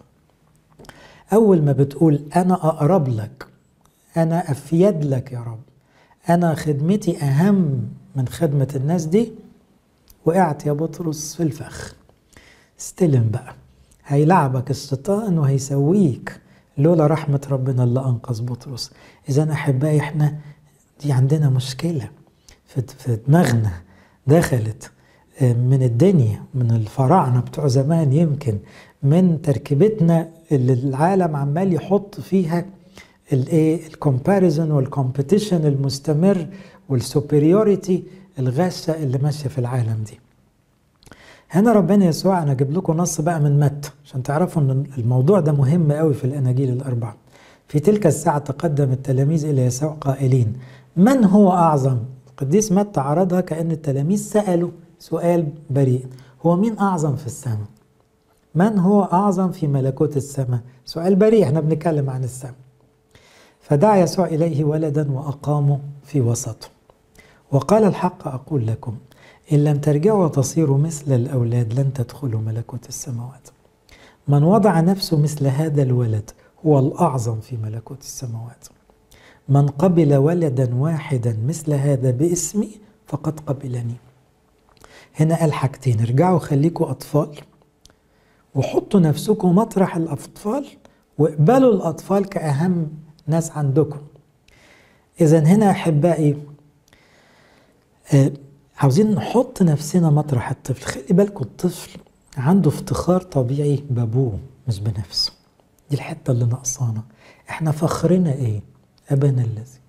أول ما بتقول أنا أقرب لك، أنا أفيد لك يا رب، أنا خدمتي أهم من خدمة الناس دي، وقعت يا بطرس في الفخ. استلم بقى، هيلعبك الشيطان وهيسويك لولا رحمة ربنا اللي أنقذ بطرس. إذا أحبائي إحنا دي عندنا مشكلة في دماغنا دخلت من الدنيا، من الفراعنة بتوع زمان، يمكن من تركيبتنا اللي العالم عمال يحط فيها الايه الكومباريزون والكومبيتيشن المستمر والسوبريوريتي الغاشة اللي ماشية في العالم دي. هنا ربنا يسوع، انا اجيب لكم نص بقى من متى عشان تعرفوا ان الموضوع ده مهم قوي في الاناجيل الاربعه. في تلك الساعه تقدم التلاميذ الى يسوع قائلين من هو اعظم؟ القديس متى عرضها كأن التلاميذ سألوا سؤال بريء، هو مين اعظم في السماء؟ من هو اعظم في ملكوت السماء؟ سؤال بريء، احنا بنتكلم عن السماء. فدعا يسوع اليه ولدا واقامه في وسطه وقال الحق اقول لكم إن لم ترجعوا وتصيروا مثل الأولاد لن تدخلوا ملكوت السماوات. من وضع نفسه مثل هذا الولد هو الأعظم في ملكوت السماوات. من قبل ولدا واحدا مثل هذا باسمي فقد قبلني. هنا قال حاجتين، ارجعوا خليكوا أطفال وحطوا نفسكم مطرح الأطفال واقبلوا الأطفال كأهم ناس عندكم. إذن هنا أحبائي آه عاوزين نحط نفسنا مطرح الطفل. خلي بالكم الطفل عنده افتخار طبيعي بابوه مش بنفسه. دي الحتة اللي ناقصانا. احنا فخرنا ايه؟ أبانا الذي.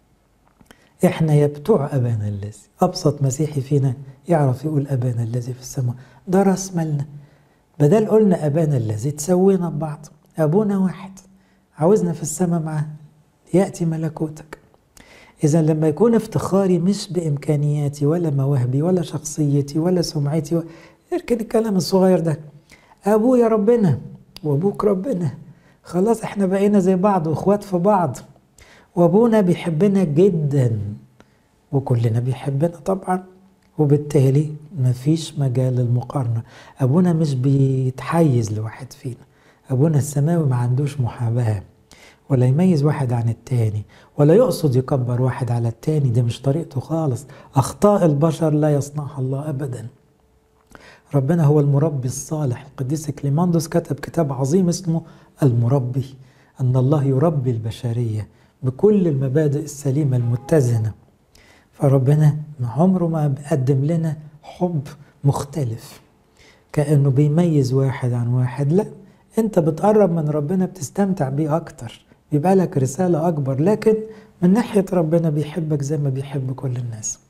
احنا يا بتوع أبانا الذي. أبسط مسيحي فينا يعرف يقول أبانا الذي في السماء، ده راس مالنا. بدل قلنا أبانا الذي تسوينا ببعض. أبونا واحد عاوزنا في السماء معاه، يأتي ملكوتك. إذا لما يكون افتخاري مش بإمكانياتي ولا مواهبي ولا شخصيتي ولا سمعتي و... اركن الكلام الصغير ده، أبويا ربنا وأبوك ربنا، خلاص احنا بقينا زي بعض واخوات في بعض، وأبونا بيحبنا جدا وكلنا بيحبنا طبعا، وبالتالي مفيش مجال للمقارنة. أبونا مش بيتحيز لواحد فينا، أبونا السماوي ما عندوش محاباة ولا يميز واحد عن التاني ولا يقصد يكبر واحد على التاني، دي مش طريقته خالص. أخطاء البشر لا يصنعها الله أبدا. ربنا هو المربي الصالح. القديس كليماندوس كتب كتاب عظيم اسمه المربي، أن الله يربي البشرية بكل المبادئ السليمة المتزنة. فربنا عمره ما قدم لنا حب مختلف كأنه بيميز واحد عن واحد، لا، انت بتقرب من ربنا بتستمتع بيه اكتر، بيبقى لك رسالة اكبر، لكن من ناحية ربنا بيحبك زي ما بيحب كل الناس.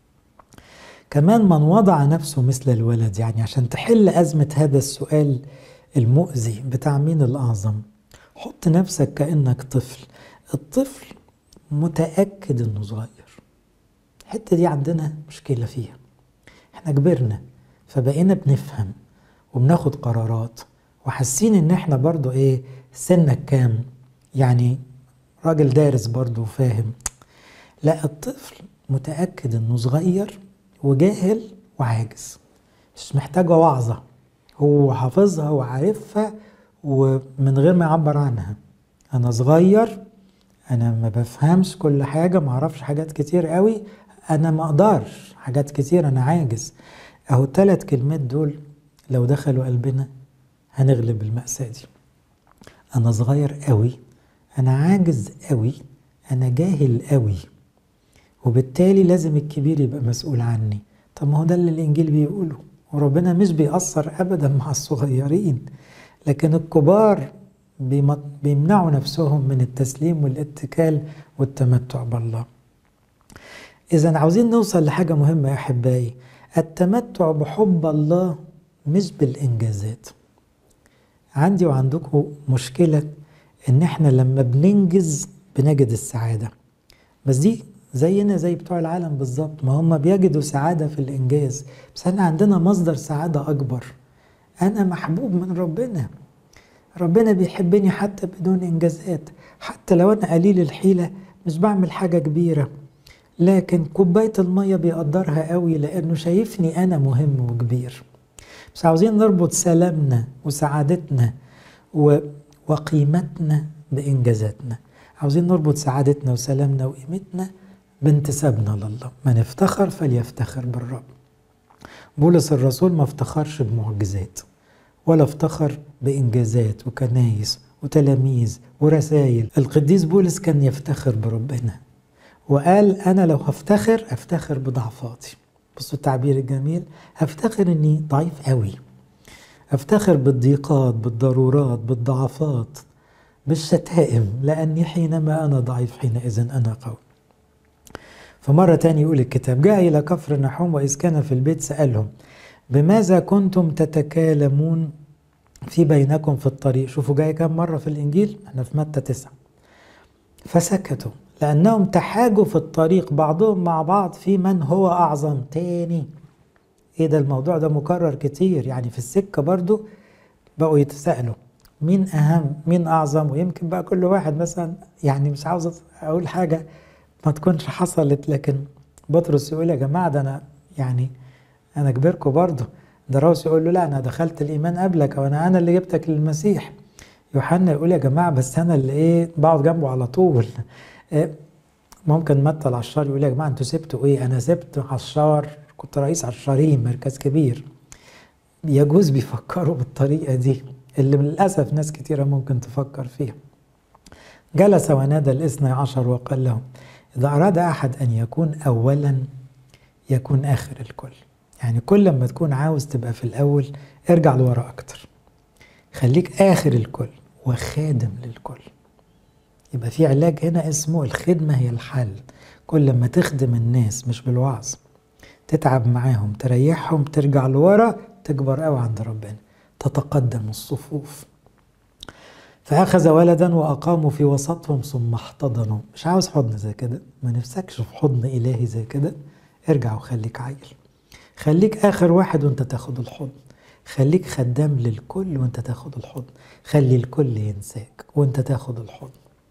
كمان من وضع نفسه مثل الولد، يعني عشان تحل أزمة هذا السؤال المؤذي بتاع مين الأعظم، حط نفسك كأنك طفل. الطفل متأكد انه صغير، الحتة دي عندنا مشكلة فيها. احنا كبرنا فبقينا بنفهم وبناخد قرارات وحاسين ان احنا برضو ايه، سنك كام، يعني راجل دارس برضو وفاهم. لا، الطفل متأكد انه صغير وجاهل وعاجز، مش محتاجة وعظة، هو حافظها وعارفها ومن غير ما يعبر عنها. انا صغير، انا ما بفهمش كل حاجة، ما اعرفش حاجات كتير قوي، انا ما اقدرش حاجات كتير، انا عاجز. اهو الثلاث كلمات دول لو دخلوا قلبنا هنغلب المأساة دي. انا صغير قوي، انا عاجز قوي، انا جاهل قوي، وبالتالي لازم الكبير يبقى مسؤول عني. طب ما هو ده اللي الانجيل بيقوله، وربنا مش بيأثر ابدا مع الصغيرين، لكن الكبار بيمنعوا نفسهم من التسليم والاتكال والتمتع بالله. إذا عاوزين نوصل لحاجة مهمة يا أحبائي، التمتع بحب الله مش بالإنجازات. عندي وعندكم مشكلة إن إحنا لما بننجز بنجد السعادة، بس دي زينا زي بتوع العالم بالظبط، ما هم بيجدوا سعادة في الإنجاز، بس أنا عندنا مصدر سعادة أكبر. أنا محبوب من ربنا، ربنا بيحبني حتى بدون إنجازات، حتى لو أنا قليل الحيلة مش بعمل حاجة كبيرة، لكن كوباية المية بيقدرها قوي لأنه شايفني أنا مهم وكبير. بس عاوزين نربط سلامنا وسعادتنا وقيمتنا بإنجازاتنا، عاوزين نربط سعادتنا وسلامنا وقيمتنا بانتسابنا لله. من افتخر فليفتخر بالرب. بولس الرسول ما افتخرش بمعجزات ولا افتخر بإنجازات وكنايس وتلاميذ ورسائل. القديس بولس كان يفتخر بربنا وقال أنا لو هفتخر أفتخر بضعفاتي. بصوا التعبير الجميل، هفتخر أني ضعيف قوي، أفتخر بالضيقات بالضرورات بالضعفات بالشتائم، لأني حينما أنا ضعيف حينئذ أنا قوي. فمرة تاني يقول الكتاب، جاء إلى كفر نحوم وإذ كان في البيت سألهم بماذا كنتم تتكالمون في بينكم في الطريق. شوفوا جاي كم مرة في الإنجيل، احنا في متى تسعة. فسكتوا لأنهم تحاجوا في الطريق بعضهم مع بعض في من هو أعظم. تاني إيه ده، الموضوع ده مكرر كتير، يعني في السكة برضو بقوا يتسألوا مين أهم مين أعظم. ويمكن بقى كل واحد مثلا، يعني مش عاوز أقول حاجة ما تكونش حصلت، لكن بطرس يقول يا جماعة ده أنا يعني أنا كبيركم برضو. دراوس يقول له لا أنا دخلت الإيمان قبلك وأنا أنا اللي جبتك للمسيح. يوحنا يقول يا جماعة بس أنا اللي إيه بقعد جنبه على طول. إيه ممكن متى العشار يقول يا جماعة أنتوا سبتوا إيه، أنا سبت عشار، كنت رئيس عشارين مركز كبير. يجوز بيفكروا بالطريقة دي اللي للأسف ناس كتيرة ممكن تفكر فيها. جلس ونادى الاثني عشر وقال لهم إذا أراد أحد أن يكون أولا يكون آخر الكل. يعني كل ما تكون عاوز تبقى في الأول ارجع لورا أكتر، خليك آخر الكل وخادم للكل. يبقى في علاج هنا اسمه الخدمة هي الحل. كل ما تخدم الناس مش بالوعظ، تتعب معاهم تريحهم، ترجع لورا تكبر قوي عند ربنا، تتقدم الصفوف. فأخذ ولدا وأقاموا في وسطهم ثم احتضنوا. مش عاوز حضن زي كده؟ ما نفسكش في حضن إلهي زي كده؟ ارجع وخليك عيل، خليك آخر واحد وانت تاخد الحضن، خليك خدام للكل وانت تاخد الحضن، خلي الكل ينساك وانت تاخد الحضن،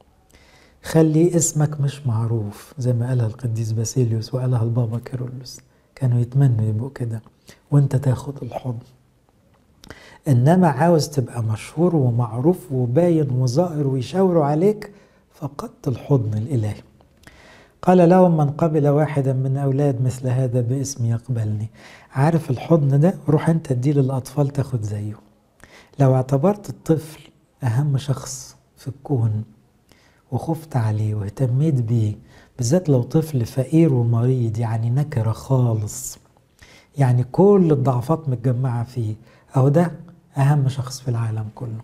خلي اسمك مش معروف زي ما قالها القديس باسيليوس وقالها البابا كيرلس، كانوا يتمنوا يبقوا كده وانت تاخد الحضن. انما عاوز تبقى مشهور ومعروف وباين وظاهر ويشاوروا عليك، فقدت الحضن الالهي. قال لهم من قبل واحدا من اولاد مثل هذا باسم يقبلني. عارف الحضن ده؟ روح انت اديه للاطفال تاخد زيه. لو اعتبرت الطفل اهم شخص في الكون وخفت عليه واهتميت بيه، بالذات لو طفل فقير ومريض يعني نكرة خالص، يعني كل الضعفات متجمعة فيه، أو ده أهم شخص في العالم كله.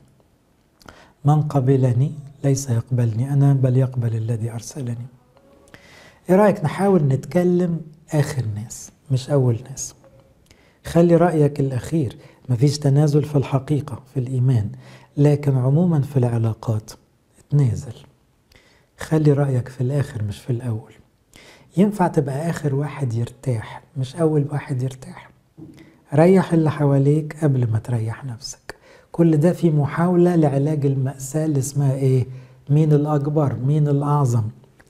من قبلني ليس يقبلني أنا بل يقبل الذي أرسلني. إيه رأيك نحاول نتكلم آخر ناس مش أول ناس؟ خلي رأيك الأخير، مفيش تنازل في الحقيقة في الإيمان، لكن عموما في العلاقات اتنازل، خلي رأيك في الآخر مش في الأول. ينفع تبقى آخر واحد يرتاح مش أول واحد يرتاح. ريح اللي حواليك قبل ما تريح نفسك. كل ده في محاولة لعلاج المأساة اللي اسمها إيه؟ مين الأكبر؟ مين الأعظم؟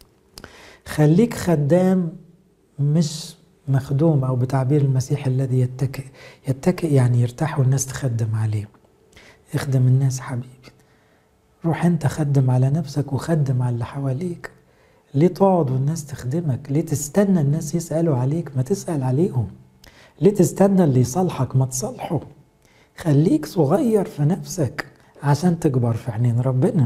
خليك خدام مش مخدوم، أو بتعبير المسيح الذي يتكئ. يتكئ يعني يرتاح والناس تخدم عليه. اخدم الناس حبيبي، روح انت خدم على نفسك وخدم على اللي حواليك. ليه تقعد والناس تخدمك؟ ليه تستنى الناس يسألوا عليك؟ ما تسأل عليهم. ليه تستنى اللي يصالحك؟ ما تصالحه. خليك صغير في نفسك عشان تكبر في عينين ربنا.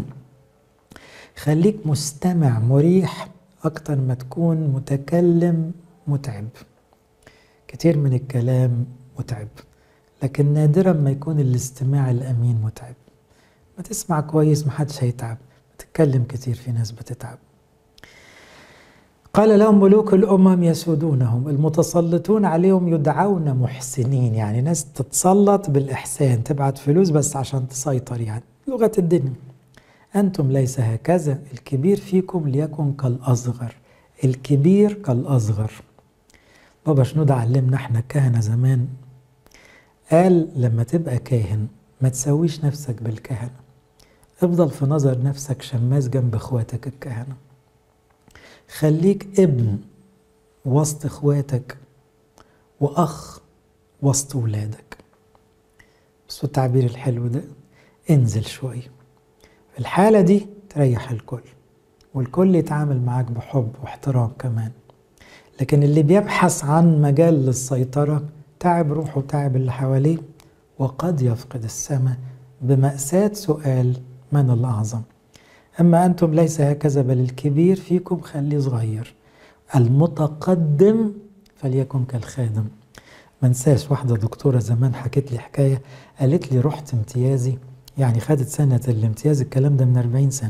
خليك مستمع مريح أكتر ما تكون متكلم متعب. كتير من الكلام متعب، لكن نادرا ما يكون الاستماع الأمين متعب. ما تسمع كويس محدش هيتعب، تتكلم كتير في ناس بتتعب. قال لهم ملوك الأمم يسودونهم، المتسلطون عليهم يدعون محسنين، يعني ناس تتسلط بالإحسان، تبعت فلوس بس عشان تسيطر، يعني لغة الدنيا. أنتم ليس هكذا، الكبير فيكم ليكن كالأصغر. الكبير كالأصغر. بابا شنودة علمنا احنا كهنة زمان، قال لما تبقى كاهن ما تسويش نفسك بالكهنة، افضل في نظر نفسك شماس جنب اخواتك الكهنة. خليك ابن وسط اخواتك واخ وسط ولادك. بس التعبير الحلو ده، انزل شوية. في الحالة دي تريح الكل، والكل يتعامل معاك بحب واحترام كمان. لكن اللي بيبحث عن مجال للسيطرة تعب روحه وتعب اللي حواليه، وقد يفقد السماء بمأساة سؤال من الأعظم. أما أنتم ليس هكذا، بل الكبير فيكم خليه صغير، المتقدم فليكن كالخادم. منساش واحدة دكتورة زمان حكت لي حكاية، قالت لي رحت امتيازي، يعني خدت سنة الامتياز، الكلام ده من أربعين سنة،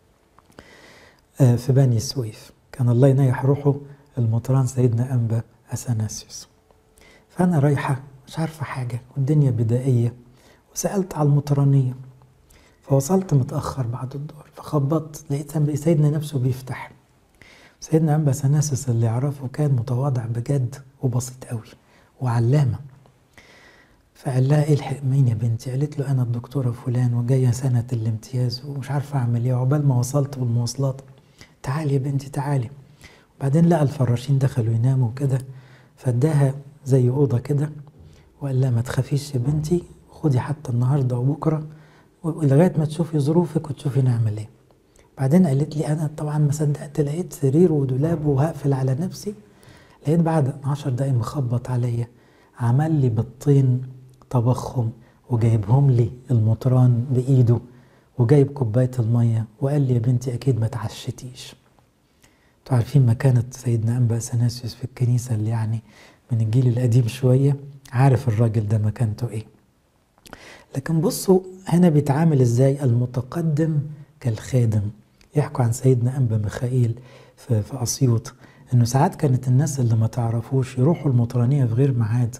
في بني سويف. كان الله ينيح روحه المطران سيدنا أنبا أثناسيوس. فأنا رايحة مش عارفة حاجة والدنيا بدائية، وسألت على المطرانية، فوصلت متأخر بعد الدور، فخبطت لقيت سيدنا نفسه بيفتح. سيدنا أنبا أثناسيوس اللي يعرفه كان متواضع بجد وبسيط قوي وعلامة. فقال لها ايه الحق مين يا بنتي؟ قالت له أنا الدكتورة فلان وجاية سنة الامتياز ومش عارفة أعمل إيه، عقبال ما وصلت بالمواصلات. تعالي يا بنتي تعالي. وبعدين لقى الفراشين دخلوا يناموا كده، فاداها زي أوضة كده وقال لها ما تخافيش يا بنتي، خدي حتى النهاردة وبكرة لغاية ما تشوفي ظروفك وتشوفي نعمل ايه. بعدين قالت لي أنا طبعا ما صدقت، لقيت سرير ودولاب وهقفل على نفسي، لقيت بعد عشر دقايق مخبط عليا، عمل لي بالطين طبخهم وجايبهم لي المطران بإيده وجايب كوباية المية وقال لي يا بنتي أكيد ما تعشتيش. انتوا عارفين مكانة سيدنا أنبا أثناسيوس في الكنيسة، اللي يعني من الجيل القديم شوية عارف الراجل ده مكانته ايه. لكن بصوا هنا بيتعامل ازاي، المتقدم كالخادم. يحكوا عن سيدنا أنبا ميخائيل في, في أسيوط، انه ساعات كانت الناس اللي ما تعرفوش يروحوا المطرانية في غير ميعاد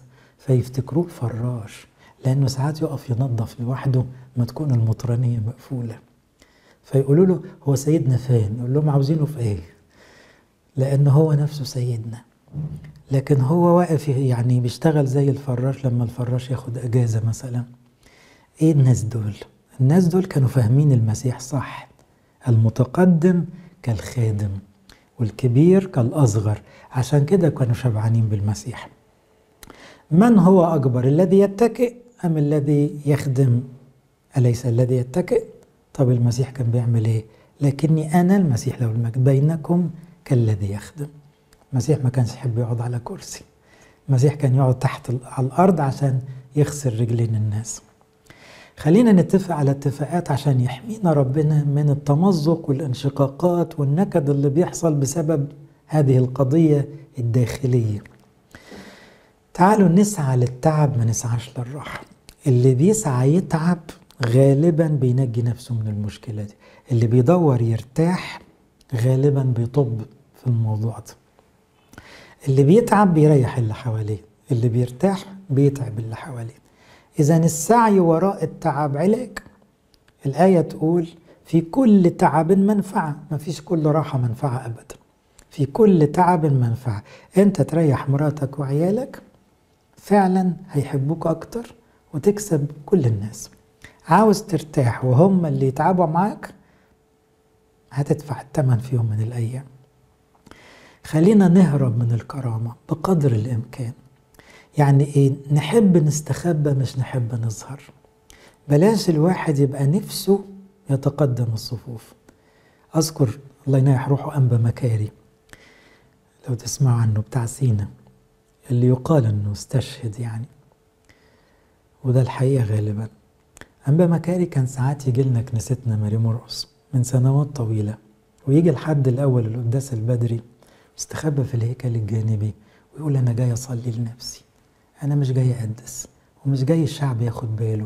فيفتكروه فراش، لأنه ساعات يقف ينظف لوحده ما تكون المطرانية مقفولة. فيقولوا له هو سيدنا فين؟ يقول لهم عاوزينه في ايه؟ لأن هو نفسه سيدنا. لكن هو واقف يعني بيشتغل زي الفراش لما الفراش ياخد أجازة مثلا. ايه الناس دول؟ الناس دول كانوا فاهمين المسيح صح. المتقدم كالخادم والكبير كالأصغر، عشان كده كانوا شبعانين بالمسيح. من هو أكبر، الذي يتكئ أم الذي يخدم؟ أليس الذي يتكئ؟ طب المسيح كان بيعمل ايه؟ لكني أنا المسيح له المجد بينكم كالذي يخدم. المسيح ما كانش يحب يقعد على كرسي، المسيح كان يقعد تحت على الأرض عشان يغسل رجلين الناس. خلينا نتفق على اتفاقات عشان يحمينا ربنا من التمزق والانشقاقات والنكد اللي بيحصل بسبب هذه القضية الداخلية. تعالوا نسعى للتعب، ما نسعاش للراحة. اللي بيسعى يتعب غالبا بينجي نفسه من المشكلة دي، اللي بيدور يرتاح غالبا بيطب في الموضوع ده. اللي بيتعب بيريح اللي حواليه، اللي بيرتاح بيتعب اللي حواليه. إذا السعي وراء التعب علاج. الآية تقول في كل تعب منفعة، ما فيش كل راحة منفعة أبدا. في كل تعب منفعة. أنت تريح مراتك وعيالك فعلا هيحبوك أكتر وتكسب كل الناس. عاوز ترتاح وهم اللي يتعبوا معاك، هتدفع الثمن في يوم من الأيام. خلينا نهرب من الكرامة بقدر الإمكان. يعني إيه؟ نحب نستخبى مش نحب نظهر. بلاش الواحد يبقى نفسه يتقدم الصفوف. أذكر الله ينيح روحه أنبا مكاري، لو تسمع عنه، بتاع سينا، اللي يقال أنه استشهد يعني، وده الحقيقة غالبا. أنبا مكاري كان ساعات يجي لنا كنيستنا ماري مرقس من سنوات طويلة، ويجي الحد الأول القداس البدري استخبى في الهيكل الجانبي ويقول أنا جاي أصلي لنفسي، أنا مش جاي أقدس ومش جاي الشعب ياخد باله.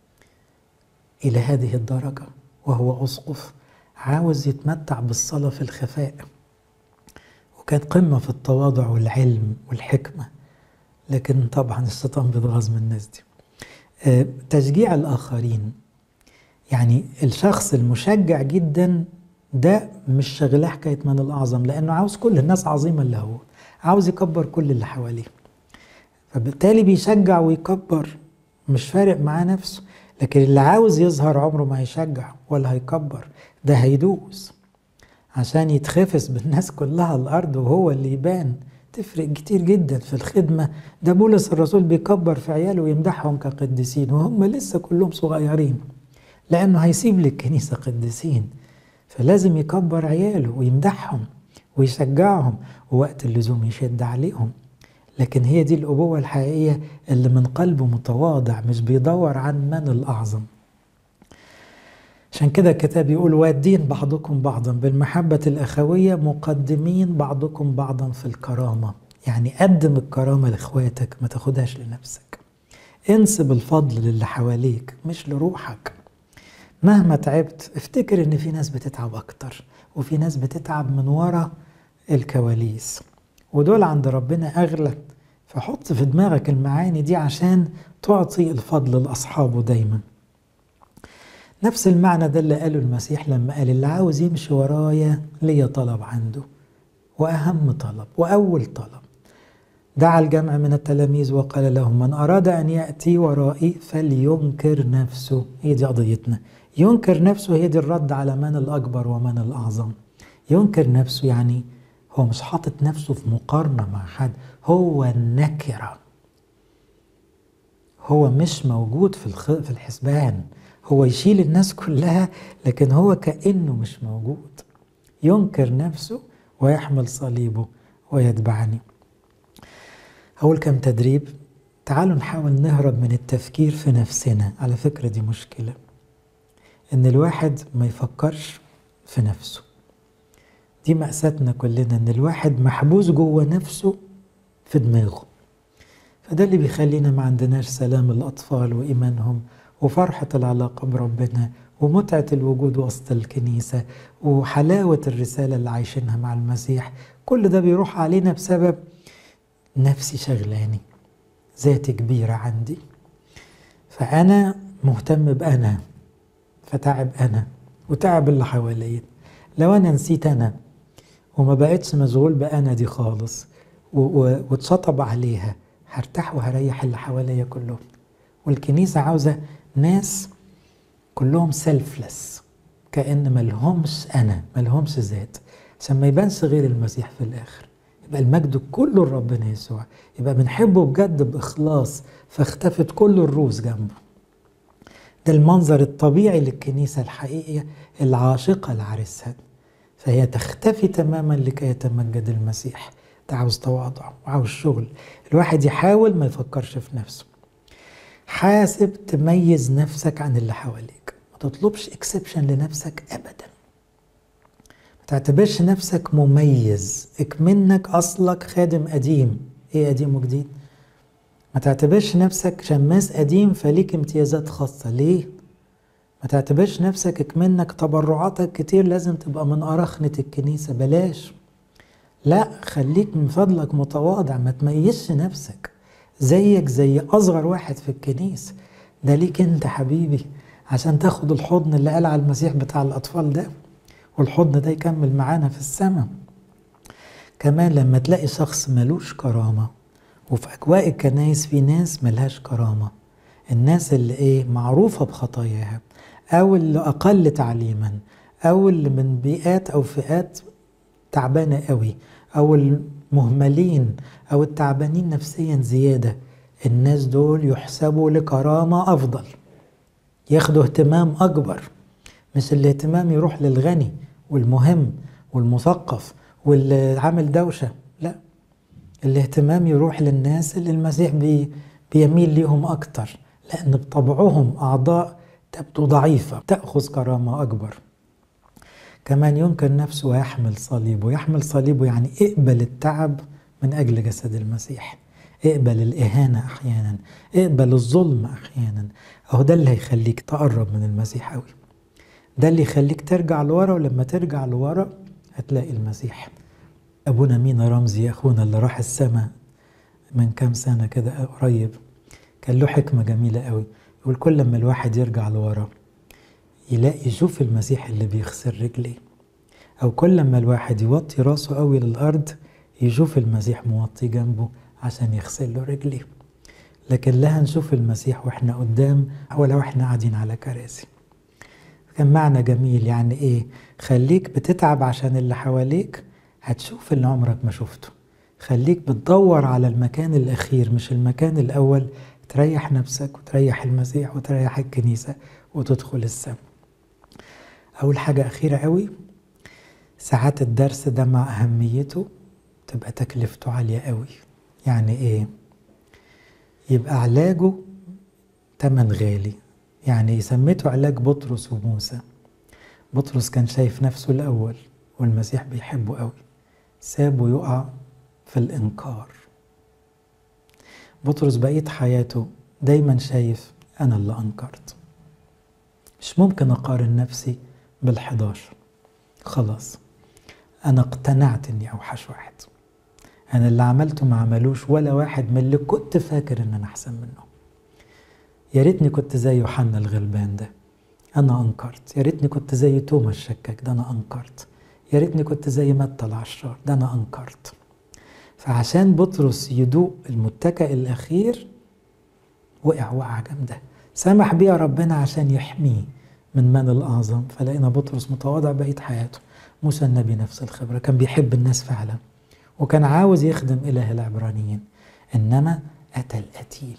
إلى هذه الدرجة وهو أسقف عاوز يتمتع بالصلاة في الخفاء. وكانت قمة في التواضع والعلم والحكمة. لكن طبعا الشيطان بيتغاظ من الناس دي. أه تشجيع الآخرين، يعني الشخص المشجع جدا ده مش شغله حكاية من الأعظم، لأنه عاوز كل الناس عظيمة اللي هو عاوز يكبر كل اللي حواليه، فبالتالي بيشجع ويكبر، مش فارق معاه نفسه. لكن اللي عاوز يظهر عمره ما هيشجع ولا هيكبر، ده هيدوس عشان يتخفس بالناس كلها الأرض وهو اللي يبان. تفرق كتير جدا في الخدمة. ده بولس الرسول بيكبر في عياله ويمدحهم كقديسين وهم لسه كلهم صغيرين، لأنه هيسيب للكنيسة قديسين، فلازم يكبر عياله ويمدحهم ويشجعهم ووقت اللزوم يشد عليهم. لكن هي دي الأبوة الحقيقية اللي من قلبه متواضع، مش بيدور عن من الأعظم. عشان كده الكتاب يقول وادين بعضكم بعضا بالمحبة الأخوية مقدمين بعضكم بعضا في الكرامة. يعني قدم الكرامة لإخواتك، ما تاخدهاش لنفسك. انسب الفضل للي حواليك مش لروحك. مهما تعبت افتكر ان في ناس بتتعب اكتر، وفي ناس بتتعب من ورا الكواليس، ودول عند ربنا اغلى. فحط في دماغك المعاني دي عشان تعطي الفضل لأصحابه دايما. نفس المعنى ده اللي قاله المسيح لما قال اللي عاوز يمشي ورايا ليا طلب عنده، وأهم طلب وأول طلب. دعا الجمع من التلاميذ وقال لهم من أراد أن يأتي ورائي فلينكر نفسه. هي دي قضيتنا. ينكر نفسه هي دي الرد على من الأكبر ومن الأعظم. ينكر نفسه يعني هو مش حاطط نفسه في مقارنة مع حد، هو النكرة، هو مش موجود في في الحسبان. هو يشيل الناس كلها لكن هو كأنه مش موجود. ينكر نفسه ويحمل صليبه ويتبعني. أول كم تدريب. تعالوا نحاول نهرب من التفكير في نفسنا. على فكرة دي مشكلة، إن الواحد ما يفكرش في نفسه. دي مأساتنا كلنا، إن الواحد محبوس جوه نفسه في دماغه. فده اللي بيخلينا ما عندناش سلام الأطفال وإيمانهم وفرحة العلاقة بربنا ومتعة الوجود وسط الكنيسة وحلاوة الرسالة اللي عايشينها مع المسيح. كل ده بيروح علينا بسبب نفسي شغلاني، ذاتي كبيرة عندي، فأنا مهتم بأنا فتعب أنا وتعب اللي حواليا. لو أنا نسيت أنا وما بقتش مشغول بأنا دي خالص واتشطب عليها، هرتاح وهريح اللي حواليا كلهم. والكنيسة عاوزة ناس كلهم سيلفلس، كأن ملهمش أنا، ملهمش ذات، عشان ما يبانش غير المسيح في الآخر. يبقى المجد كله لربنا يسوع، يبقى بنحبه بجد بإخلاص، فاختفت كل الروس جنبه. ده المنظر الطبيعي للكنيسة الحقيقية العاشقة لعريسها، فهي تختفي تماما لكي يتمجد المسيح. ده عاوز تواضع وعاوز شغل، الواحد يحاول ما يفكرش في نفسه. حاسب تميز نفسك عن اللي حواليك، ما تطلبش اكسبشن لنفسك ابدا، ما تعتبرش نفسك مميز، اكمنك اصلك خادم قديم. ايه قديم وجديد؟ ما تعتبرش نفسك شماس قديم فليك امتيازات خاصة. ليه؟ ما تعتبرش نفسك اكمنك تبرعاتك كتير لازم تبقى من أرخنة الكنيسة. بلاش، لا، خليك من فضلك متواضع، ما تميزش نفسك زيك زي أصغر واحد في الكنيسة. ده ليك انت حبيبي، عشان تاخد الحضن اللي قال على المسيح بتاع الأطفال ده، والحضن ده يكمل معانا في السماء. كمان لما تلاقي شخص ملوش كرامة، وفي أجواء الكنايس في ناس ملهاش كرامة، الناس اللي ايه معروفة بخطاياها، أو اللي أقل تعليما، أو اللي من بيئات أو فئات تعبانة قوي، أو المهملين أو التعبانين نفسيا زيادة، الناس دول يحسبوا لكرامة أفضل، ياخدوا اهتمام أكبر. مش الاهتمام يروح للغني والمهم والمثقف واللي عامل دوشة، لا، الاهتمام يروح للناس اللي المسيح بي بيميل ليهم أكتر، لأن بطبعهم أعضاء تبدو ضعيفة تأخذ كرامة أكبر. كمان ينكر نفسه ويحمل صليبه. يحمل صليبه يعني اقبل التعب من أجل جسد المسيح، اقبل الإهانة أحيانا، اقبل الظلم أحيانا. أهو ده اللي هيخليك تقرب من المسيح أوي، ده اللي يخليك ترجع لورا، ولما ترجع لورا هتلاقي المسيح. أبونا مينا رمزي أخونا اللي راح السماء من كام سنة كده قريب، كان له حكمة جميلة قوي، يقول كل لما الواحد يرجع لورا يلاقي يشوف المسيح اللي بيغسل رجليه، أو كل لما الواحد يوطي راسه قوي للأرض يشوف المسيح موطي جنبه عشان يغسل له رجليه. لكن لا هنشوف المسيح وإحنا قدام ولا وإحنا قاعدين على كراسي. كان معنى جميل، يعني إيه؟ خليك بتتعب عشان اللي حواليك، هتشوف اللي عمرك ما شفته. خليك بتدور على المكان الأخير مش المكان الأول، تريح نفسك وتريح المسيح وتريح الكنيسة وتدخل السماء. أول حاجة أخيرة قوي، ساعات الدرس ده مع أهميته تبقى تكلفته عالية قوي. يعني إيه؟ يبقى علاجه تمن غالي. يعني سميته علاج بطرس وموسى. بطرس كان شايف نفسه الأول والمسيح بيحبه قوي، سابه يقع في الإنكار. بطرس بقيت حياته دايما شايف أنا اللي أنكرت، مش ممكن أقارن نفسي بالحداشر، خلاص أنا اقتنعت أني أوحش واحد، أنا اللي عملته ما عملوش ولا واحد من اللي كنت فاكر أن أنا أحسن منه. يا ريتني كنت زي يوحنا الغلبان ده، أنا أنكرت. يا ريتني كنت زي توما الشكاك ده، أنا أنكرت. يا ريتني كنت زي متى العشار ده، أنا أنكرت. فعشان بطرس يدوق المتكئ الأخير وقع وقع جامدة، سمح بيها ربنا عشان يحميه من من الأعظم. فلقينا بطرس متواضع بقية حياته. موسى النبي نفس الخبرة، كان بيحب الناس فعلا وكان عاوز يخدم إله العبرانيين، إنما أتى القتيل،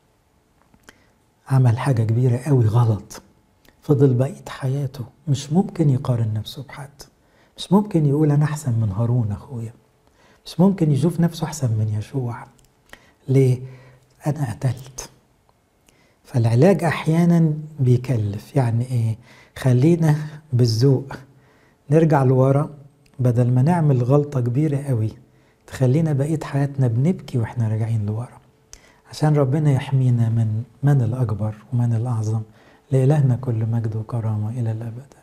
عمل حاجة كبيرة قوي غلط، فضل بقية حياته مش ممكن يقارن نفسه بحد، مش ممكن يقول أنا أحسن من هارون أخويا، مش ممكن يشوف نفسه أحسن من يشوع. ليه؟ أنا قتلت. فالعلاج أحيانا بيكلف. يعني إيه؟ خلينا بالذوق نرجع لورا، بدل ما نعمل غلطة كبيرة قوي تخلينا بقية حياتنا بنبكي وإحنا راجعين لورا، عشان ربنا يحمينا من من الأكبر ومن الأعظم. لإلهنا كل مجد وكرامة إلى الأبد.